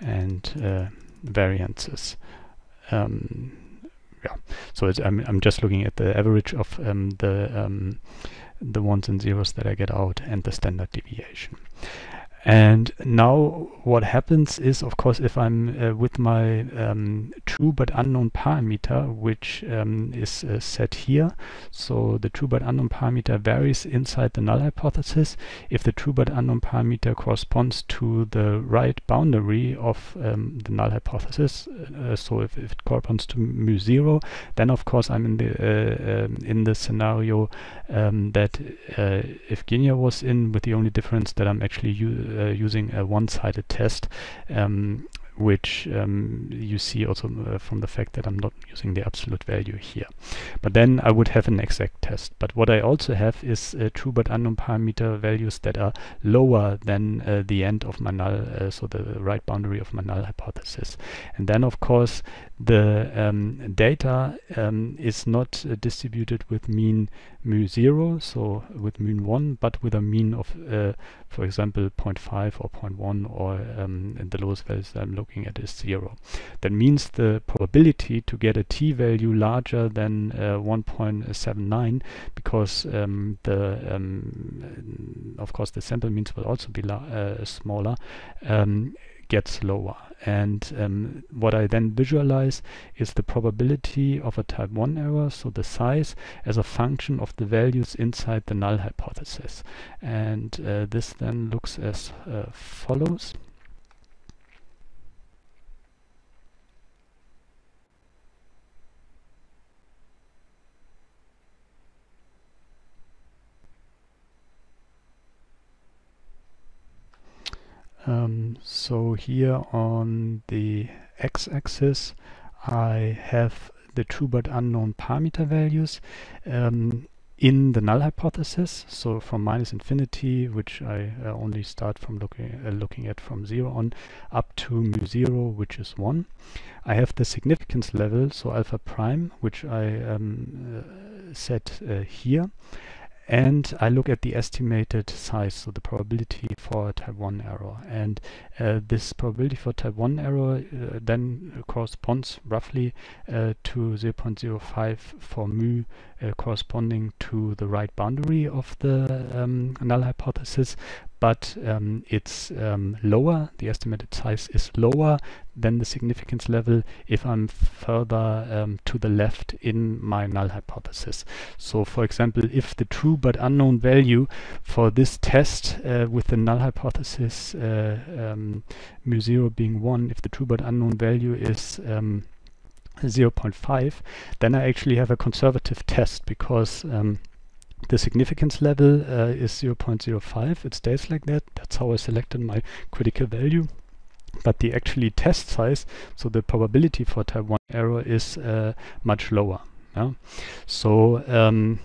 Speaker 1: and uh, variances. Um, yeah, so it's, I'm, I'm just looking at the average of um, the um, the ones and zeros that I get out and the standard deviation. And now what happens is, of course, if I'm uh, with my um, true but unknown parameter, which um, is uh, set here, so the true but unknown parameter varies inside the null hypothesis. If the true but unknown parameter corresponds to the right boundary of um, the null hypothesis, uh, so if, if it corresponds to mu zero, then of course I'm in the uh, um, in the scenario um, that uh, Evgenia was in, with the only difference that I'm actually Uh, using a one-sided test, um, which um, you see also uh, from the fact that I'm not using the absolute value here. But then I would have an exact test. But what I also have is uh, true but unknown parameter values that are lower than uh, the end of my null, uh, so the right boundary of my null hypothesis. And then of course the um, data um, is not uh, distributed with mean mu zero, so with mean one, but with a mean of, uh, for example, zero point five or zero point one, or um, and the lowest values that I'm looking at is zero. That means the probability to get a t-value larger than uh, one point seven nine, because um, the um, of course the sample means will also be uh, smaller, um, gets lower. And um, what I then visualize is the probability of a type one error, so the size, as a function of the values inside the null hypothesis. And uh, this then looks as uh, follows. Um, so here on the x-axis I have the true but unknown parameter values um, in the null hypothesis, so from minus infinity, which I uh, only start from looking uh, looking at from zero on, up to mu zero, which is one. I have the significance level, so alpha prime, which I um, uh, set uh, here. And I look at the estimated size, so the probability for a type one error. And uh, this probability for type one error uh, then corresponds roughly uh, to zero point zero five for mu, uh, corresponding to the right boundary of the um, null hypothesis. But um, it's um, lower, the estimated size is lower than the significance level if I'm further um, to the left in my null hypothesis. So for example, if the true but unknown value for this test uh, with the null hypothesis uh, um, mu zero being one, if the true but unknown value is um, zero point five, then I actually have a conservative test, because um, the significance level uh, is zero point zero five. It stays like that. That's how I selected my critical value. But the actually test size, so the probability for type one error, is uh, much lower. Yeah? So um,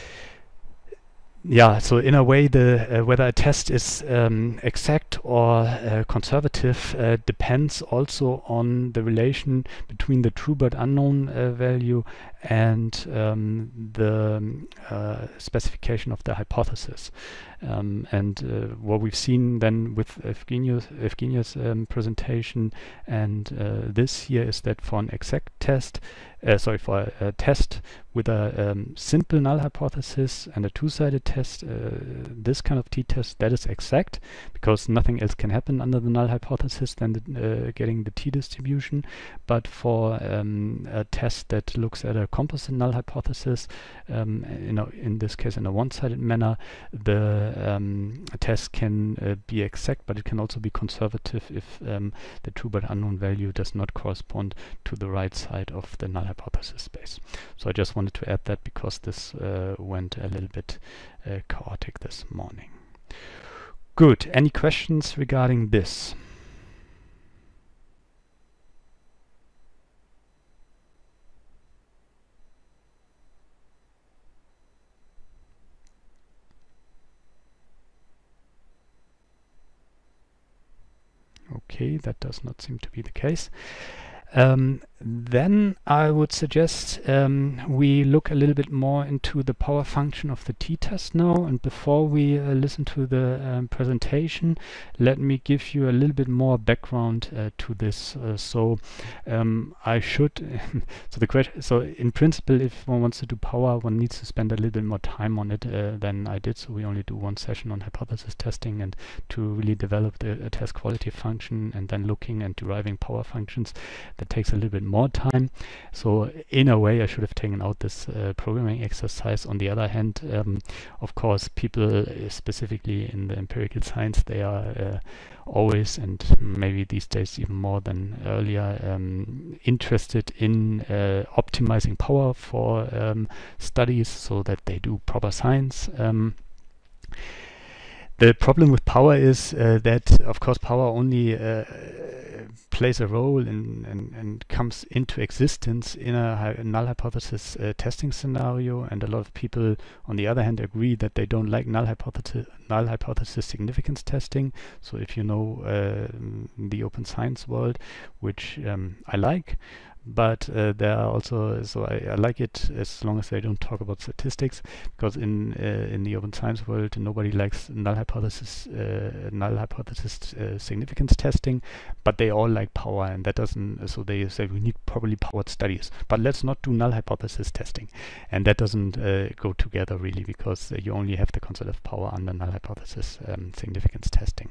Speaker 1: yeah, so in a way, the uh, whether a test is um, exact or uh, conservative uh, depends also on the relation between the true but unknown uh, value and um, the um, uh, specification of the hypothesis. Um, and uh, what we've seen then with Evgenia's, Evgenia's um, presentation and uh, this here is that for an exact test, uh, sorry, for a, a test with a um, simple null hypothesis and a two-sided test, uh, this kind of t-test, that is exact, because nothing else can happen under the null hypothesis than the, uh, getting the t-distribution. But for um, a test that looks at a composite null hypothesis, um, in, a, in this case in a one-sided manner, the um, test can uh, be exact, but it can also be conservative if um, the true but unknown value does not correspond to the right side of the null hypothesis space. So I just wanted to add that because this uh, went a little bit uh, chaotic this morning. Good. Any questions regarding this? Okay, that does not seem to be the case.
Speaker 2: Um, then I would suggest um, we look a little bit more into the power function of the t-test now. And before we uh, listen to the um, presentation, let me give you a little bit more background uh, to this. Uh, so um, I should, so the question, so in principle, if one wants to do power, one needs to spend a little bit more time on it uh, than I did. So we only do one session on hypothesis testing, and to really develop the uh, test quality function and then looking and deriving power functions, that takes a little bit more time. So in a way I should have taken out this uh, programming exercise. On the other hand, um, of course, people uh, specifically in the empirical science, they are uh, always, and maybe these days even more than earlier, um, interested in uh, optimizing power for um, studies so that they do proper science. Um, the problem with power is uh, that, of course, power only uh, plays a role in, and, and comes into existence in a, hy a null hypothesis uh, testing scenario, and a lot of people on the other hand agree that they don't like null hypothesis null hypothesis significance testing. So if you know uh, the open science world, which um, I like, but uh, there are also, so I, I like it as long as they don't talk about statistics, because in uh, in the open science world nobody likes null hypothesis uh, null hypothesis uh, significance testing, but they all like power, and that doesn't, so they say we need properly powered studies, but let's not do null hypothesis testing, and that doesn't uh, go together really, because uh, you only have the concept of power under null hypothesis um, significance testing.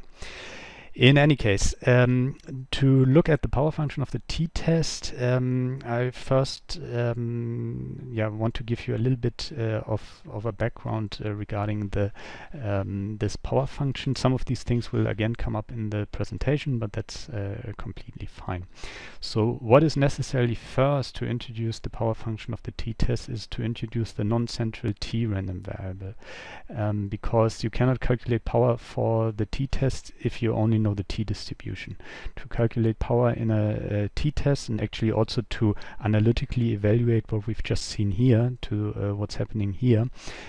Speaker 2: In any case, um, to look at the power function of the t-test, um, I first um, yeah, want to give you a little bit uh, of, of a background uh, regarding the um, this power function. Some of these things will again come up in the presentation, but that's uh, completely fine. So what is necessary first to introduce the power function of the t-test is to introduce the non-central t random variable, um, because you cannot calculate power for the t-test if you only know the t-distribution. To calculate power in a, a t-test, and actually also to analytically evaluate what we've just seen here to uh, what's happening here,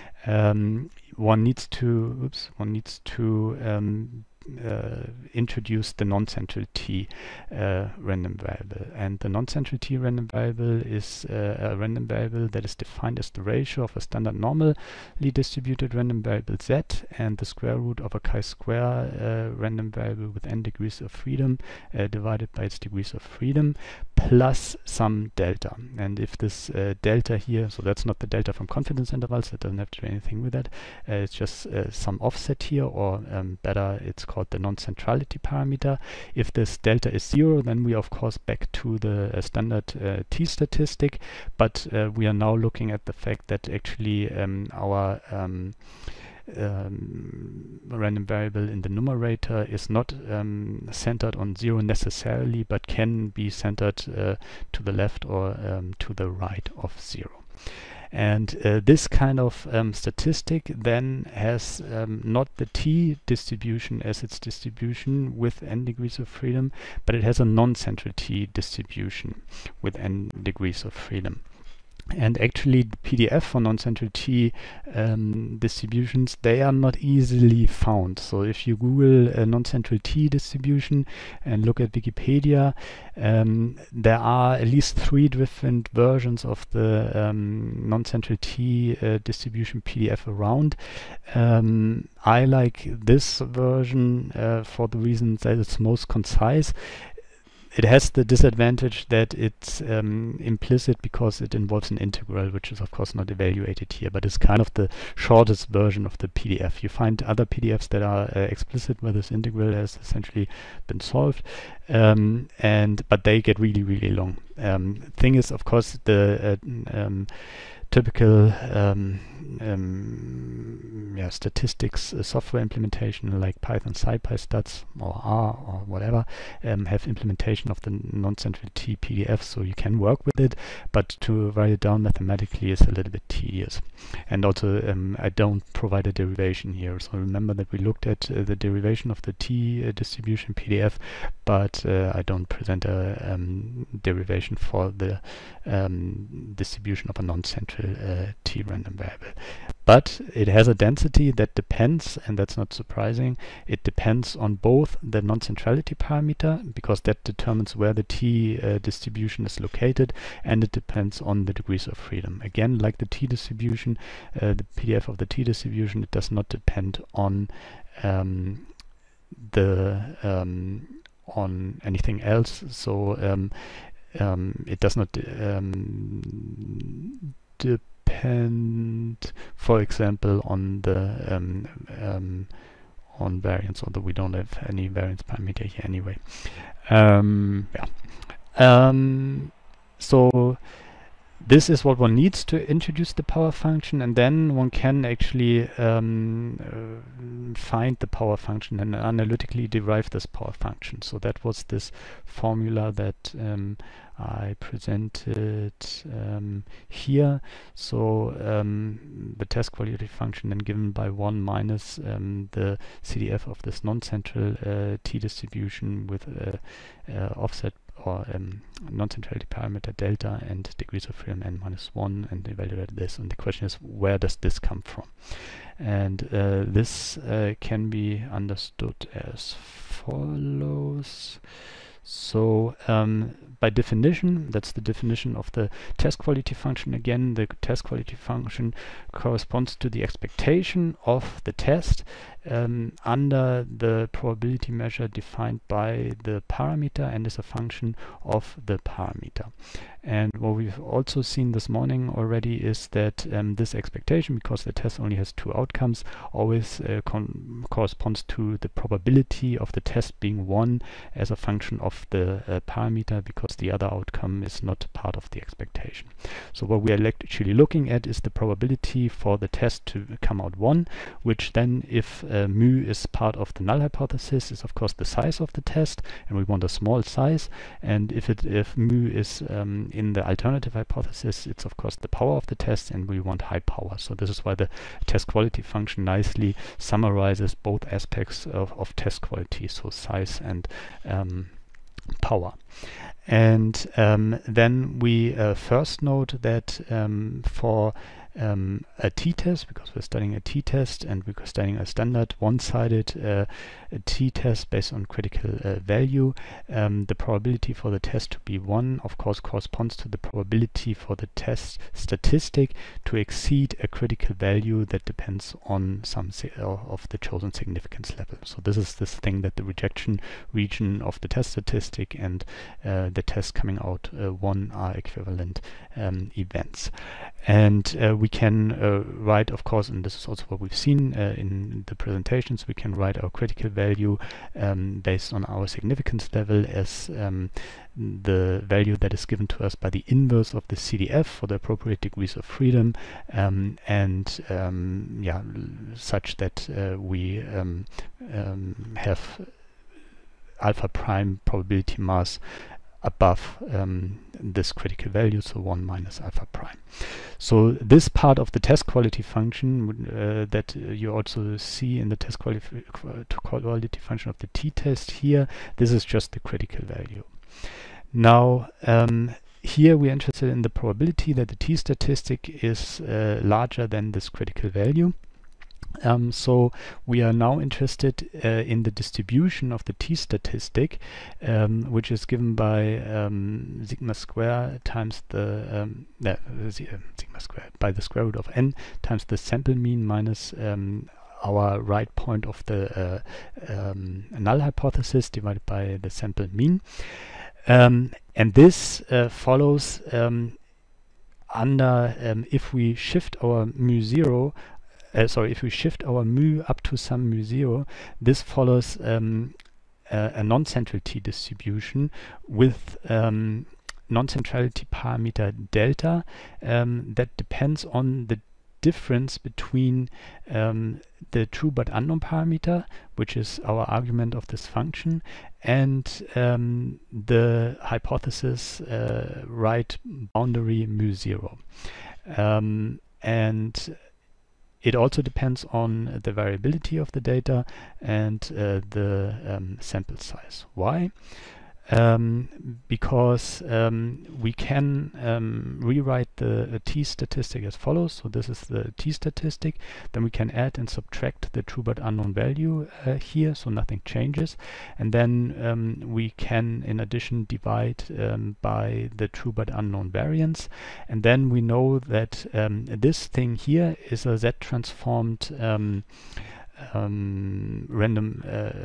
Speaker 2: um, one needs to oops, one needs to um, Uh, introduce the non-central t uh, random variable, and the non-central t random variable is uh, a random variable that is defined as the ratio of a standard normally distributed random variable z and the square root of a chi-square uh, random variable with n degrees of freedom uh, divided by its degrees of freedom plus some delta. And if this uh, delta here, so that's not the delta from confidence intervals, that doesn't have to do anything with that, uh, it's just uh, some offset here, or um, better, it's called the non-centrality parameter. If this delta is zero, then we of course back to the uh, standard uh, t statistic, but uh, we are now looking at the fact that actually um, our um, Um, random variable in the numerator is not um, centered on zero necessarily, but can be centered uh, to the left or um, to the right of zero. And uh, this kind of um, statistic then has um, not the t distribution as its distribution with n degrees of freedom, but it has a non-central t distribution with n degrees of freedom. And actually the P D F for non-central t um, distributions, they are not easily found. So if you Google a non-central t distribution and look at Wikipedia, um, there are at least three different versions of the um, non-central t uh, distribution P D F around. Um, I like this version uh, for the reason that it's most concise. It has the disadvantage that it's um, implicit because it involves an integral, which is of course not evaluated here, but it's kind of the shortest version of the P D F. You find other P D Fs that are uh, explicit where this integral has essentially been solved, um, and but they get really, really long. Um, thing is, of course, the uh, um, typical um, um, yeah, statistics uh, software implementation like Python, SciPy, Stats, or R, or whatever, um, have implementation of the non-central t P D F, so you can work with it, but to write it down mathematically is a little bit tedious. And also, um, I don't provide a derivation here, so remember that we looked at uh, the derivation of the t uh, distribution P D F, but uh, I don't present a um, derivation for the um, distribution of a non-central uh, t random variable. but it has a density that depends, and that's not surprising, it depends on both the non-centrality parameter, because that determines where the t uh, distribution is located, and it depends on the degrees of freedom. Again, like the t distribution, uh, the P D F of the t distribution, it does not depend on um, the um, on anything else. So um, um, it does not um, depend, for example, on the um, um, on variance, although we don't have any variance parameter here anyway. Um, yeah. Um, so this is what one needs to introduce the power function, and then one can actually um, uh, find the power function and analytically derive this power function. So that was this formula that um, I presented um, here. So um, the test quality function then given by one minus um, the C D F of this non-central uh, t distribution with uh, uh, offset or um, non-centrality parameter delta and degrees of freedom n minus one, and evaluate this. And the question is, where does this come from? And uh, this uh, can be understood as follows. So um, by definition, that's the definition of the test quality function. Again, the test quality function corresponds to the expectation of the test um, under the probability measure defined by the parameter and is a function of the parameter. And what we've also seen this morning already is that um, this expectation, because the test only has two outcomes, always uh, corresponds to the probability of the test being one as a function of the uh, parameter, because the other outcome is not part of the expectation. So what we are actually looking at is the probability for the test to come out one, which then, if uh, mu is part of the null hypothesis, is of course the size of the test, and we want a small size. And if it if mu is um, in the alternative hypothesis, it's of course the power of the test, and we want high power. So this is why the test quality function nicely summarizes both aspects of, of test quality, so size and um, power. And um, then we uh, first note that um, for um, a t-test, because we're studying a t-test and we're studying a standard one-sided uh, t-test based on critical uh, value, um, the probability for the test to be one, of course, corresponds to the probability for the test statistic to exceed a critical value that depends on some uh, of the chosen significance level. So this is this thing that the rejection region of the test statistic and uh, the test coming out uh, one are equivalent um, events. And uh, we can uh, write, of course, and this is also what we've seen uh, in the presentations, we can write our critical value um, based on our significance level as um, the value that is given to us by the inverse of the C D F for the appropriate degrees of freedom, um, and um, yeah, such that uh, we um, um, have alpha prime probability mass above um, this critical value, so one minus alpha prime. So this part of the test quality function uh, that uh, you also see in the test quality, quality function of the t-test here, this is just the critical value. Now um, here we're interested in the probability that the t-statistic is uh, larger than this critical value. Um, so we are now interested uh, in the distribution of the t-statistic, um, which is given by um, sigma square times the um, uh, sigma square by the square root of n times the sample mean minus um, our right point of the uh, um, null hypothesis divided by the sample mean. Um, and this uh, follows um, under um, if we shift our mu zero. Uh, sorry, if we shift our mu up to some mu zero, this follows um, uh, a non-central t distribution with um, non-centrality parameter delta um, that depends on the difference between um, the true but unknown parameter, which is our argument of this function, and um, the hypothesis uh, right boundary mu zero. Um, and it also depends on the variability of the data and uh, the um, sample size. Why? um, because um, we can um, rewrite the uh, t statistic as follows. So this is the t statistic. Then we can add and subtract the true but unknown value uh, here, so nothing changes. And then um, we can, in addition, divide um, by the true but unknown variance. And then we know that um, this thing here is a Z-transformed um, Um, random uh,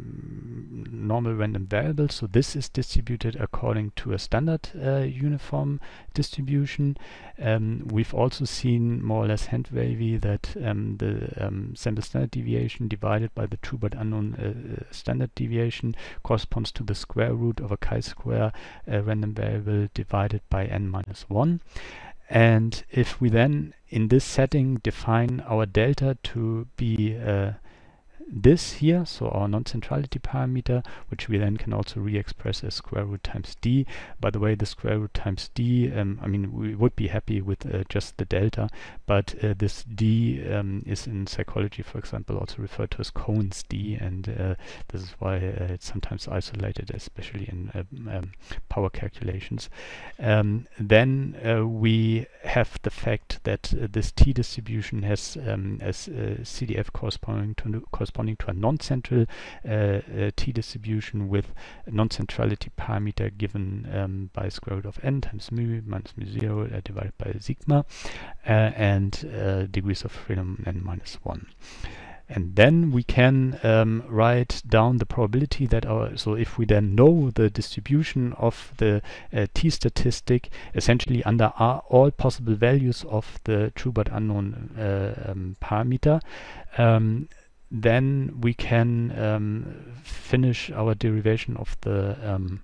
Speaker 2: um, normal random variable. So this is distributed according to a standard uh, uniform distribution. Um, we've also seen more or less hand wavy that um, the um, sample standard deviation divided by the true but unknown uh, standard deviation corresponds to the square root of a chi-square uh, random variable divided by n minus one. And if we then in this setting define our delta to be uh, this here, so our non-centrality parameter, which we then can also re-express as square root times d. By the way, the square root times d, um, I mean, we would be happy with uh, just the delta, but uh, this d um, is in psychology, for example, also referred to as Cohen's d, and uh, this is why uh, it's sometimes isolated, especially in uh, um, power calculations. Um, then uh, we have the fact that uh, this t distribution has um, as uh, C D F corresponding to corresponding to a non-central uh, uh, t distribution with a non-centrality parameter given um, by square root of n times mu minus mu zero uh, divided by sigma uh, and uh, degrees of freedom n minus one. And then we can um, write down the probability that our, so if we then know the distribution of the uh, t statistic essentially under our, all possible values of the true but unknown uh, um, parameter, um, then we can um, finish our derivation of the um,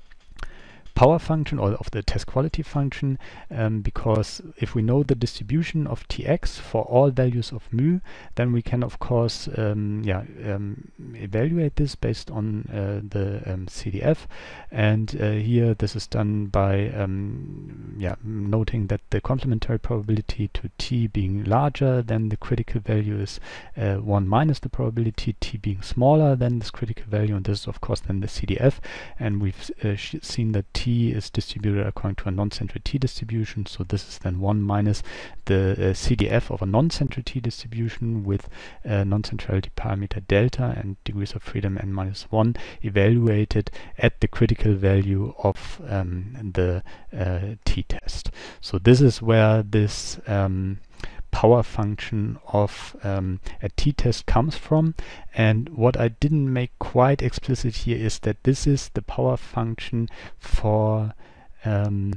Speaker 2: power function or of the test quality function, um, because if we know the distribution of Tx for all values of mu, then we can of course um, yeah, um, evaluate this based on uh, the um, C D F. And uh, here this is done by um, yeah, noting that the complementary probability to T being larger than the critical value is uh, one minus the probability T being smaller than this critical value, and this is of course then the C D F. And we've uh, seen that T is distributed according to a non-central t distribution, so this is then one minus the uh, C D F of a non-central t distribution with uh, non-centrality parameter delta and degrees of freedom n minus one evaluated at the critical value of um, the uh, t-test. So this is where this um, power function of um, a t-test comes from. And what I didn't make quite explicit here is that this is the power function for um,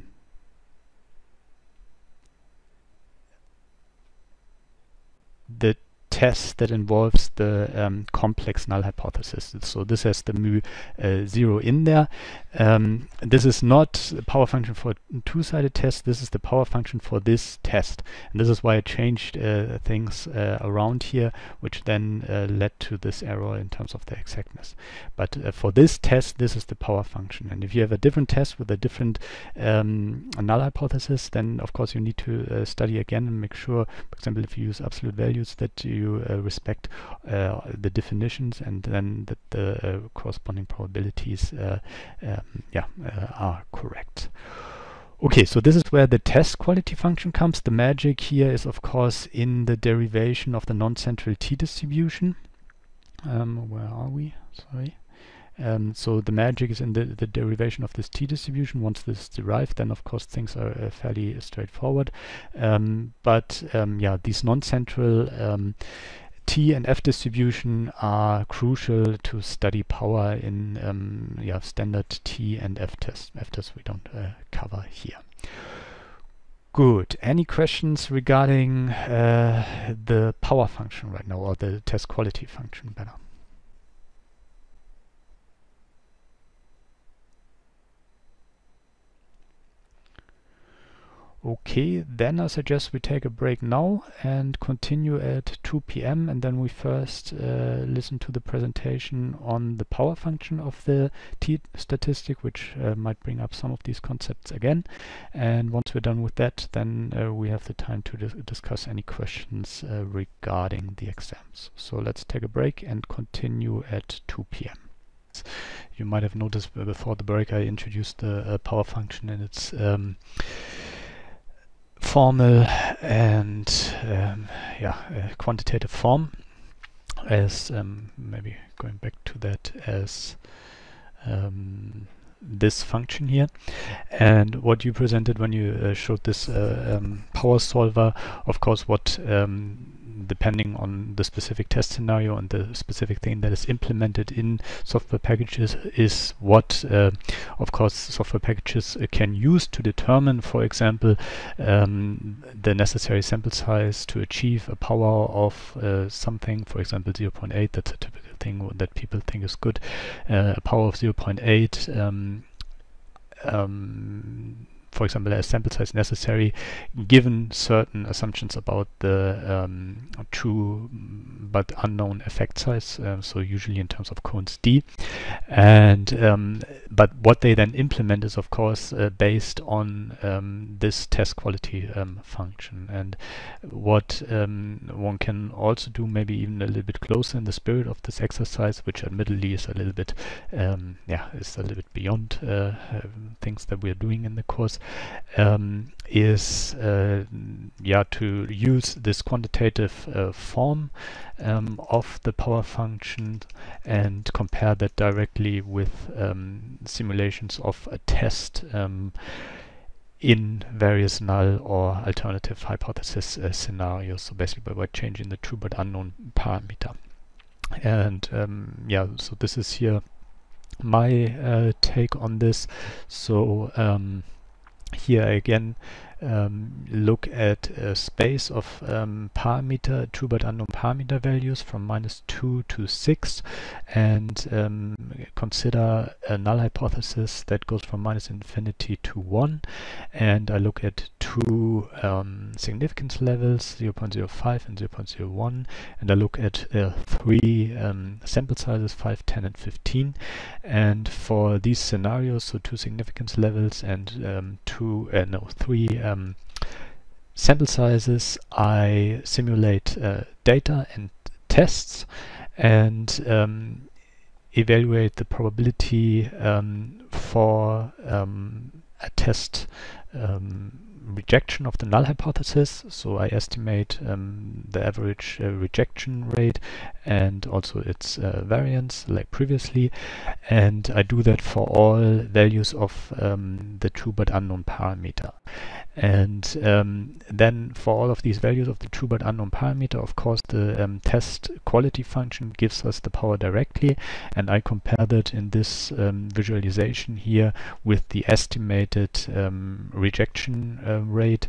Speaker 2: the test that involves the um, complex null hypothesis. So this has the mu uh, zero in there. Um, this is not a power function for a two-sided test. This is the power function for this test. And this is why I changed uh, things uh, around here, which then uh, led to this error in terms of the exactness. But uh, for this test, this is the power function. And if you have a different test with a different um, null hypothesis, then of course you need to uh, study again and make sure, for example, if you use absolute values, that you Uh, respect uh, the definitions, and then that the uh, corresponding probabilities uh, um, yeah, uh, are correct. Okay, so this is where the test quality function comes. The magic here is of course in the derivation of the non-central t distribution. Um, where are we? Sorry. Um, so the magic is in the, the derivation of this t distribution. Once this is derived, then of course things are uh, fairly straightforward. Um, but um, yeah, these non-central um, t and f distribution are crucial to study power in um, yeah, standard t and f tests. F tests we don't uh, cover here. Good. Any questions regarding uh, the power function right now, or the test quality function better? Okay, then I suggest we take a break now and continue at two p m and then we first uh, listen to the presentation on the power function of the t statistic, which uh, might bring up some of these concepts again. And once we're done with that, then uh, we have the time to dis discuss any questions uh, regarding the exams. So let's take a break and continue at two p m
Speaker 1: you might have noticed before the break I introduced the uh, power function in its um, formal and um, yeah uh, quantitative form, as um, maybe going back to that as um, this function here. And what you presented when you uh, showed this uh, um, power solver, of course, what um, depending on the specific test scenario and the specific thing that is implemented in software packages is what uh, of course software packages uh, can use to determine, for example, um, the necessary sample size to achieve a power of uh, something, for example zero point eight. That's a typical thing that people think is good. Uh, a power of zero point eight, um, um, for example, a sample size necessary given certain assumptions about the um, true but unknown effect size, uh, so usually in terms of Cohen's d. And um, but what they then implement is of course uh, based on um, this test quality um, function. And what um, one can also do, maybe even a little bit closer in the spirit of this exercise, which admittedly is a little bit um, yeah is a little bit beyond uh, uh, things that we are doing in the course, Um, is uh, yeah to use this quantitative uh, form um, of the power function and compare that directly with um, simulations of a test um, in various null or alternative hypothesis uh, scenarios. So basically by changing the true but unknown parameter. And um, yeah, so this is here my uh, take on this. So um, here again um, look at a space of um, parameter, true but unknown parameter values from minus two to six, and um, consider a null hypothesis that goes from minus infinity to one. And I look at two um, significance levels, zero point zero five and zero point zero one, and I look at uh, three um, sample sizes, five, ten and fifteen. And for these scenarios, so two significance levels and um, two, uh, no, three um, sample sizes, I simulate uh, data and tests and um, evaluate the probability um, for um, a test um, rejection of the null hypothesis. So I estimate um, the average uh, rejection rate and also its uh, variance like previously, and I do that for all values of um, the true but unknown parameter. And um, then for all of these values of the true but unknown parameter, of course the um, test quality function gives us the power directly, and I compare that in this um, visualization here with the estimated um, rejection uh, rate.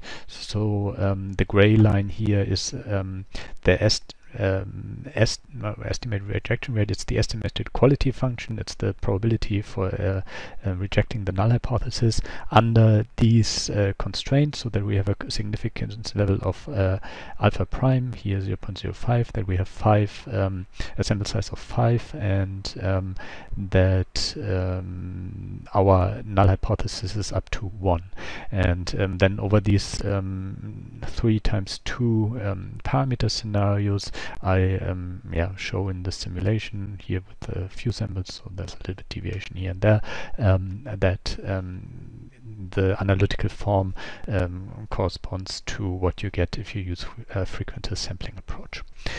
Speaker 1: So um, the gray line here is um, the est Um, est no, estimated rejection rate. It's the estimated quality function. It's the probability for uh, uh, rejecting the null hypothesis under these uh, constraints, so that we have a significance level of uh, alpha prime here zero point zero five, that we have five um, a sample size of five, and um, that um, our null hypothesis is up to one. And um, then over these um, three times two um, parameter scenarios, I um, yeah show in the simulation here with a few samples, so there's a little bit deviation here and there, um, that um, the analytical form um, corresponds to what you get if you use a frequentist sampling approach.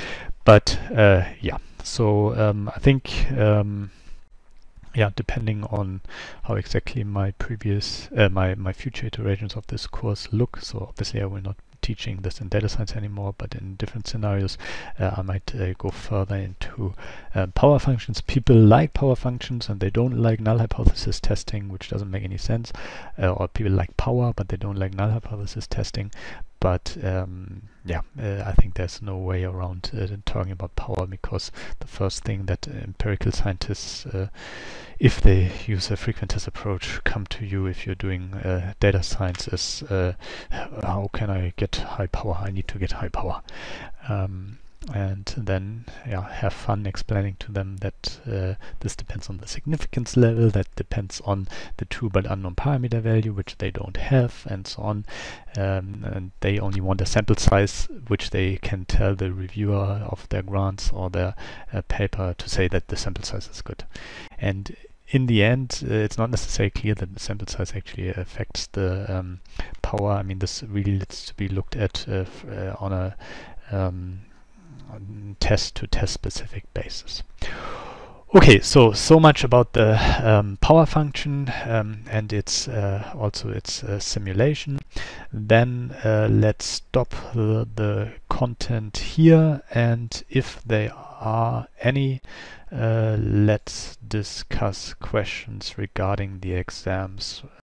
Speaker 1: But uh, yeah, so um, I think um, yeah, depending on how exactly my previous uh, my my future iterations of this course look, so obviously I will not teaching this in data science anymore, but in different scenarios uh, I might uh, go further into uh, power functions. People like power functions and they don't like null hypothesis testing, which doesn't make any sense, uh, or people like power but they don't like null hypothesis testing. But um, yeah, uh, I think there's no way around uh, talking about power, because the first thing that uh, empirical scientists, uh, if they use a frequentist approach, come to you if you're doing uh, data science is uh, how can I get high power? I need to get high power. Um, and then yeah, have fun explaining to them that uh, this depends on the significance level, that depends on the true but unknown parameter value, which they don't have, and so on. Um, and they only want a sample size which they can tell the reviewer of their grants or their uh, paper to say that the sample size is good. And in the end, uh, it's not necessarily clear that the sample size actually affects the um, power. I mean, this really needs to be looked at uh, f uh, on a um, test-to-test specific basis. Okay, so so much about the um, power function um, and its uh, also its uh, simulation. Then uh, let's stop the, the content here, and if there are any, uh, let's discuss questions regarding the exams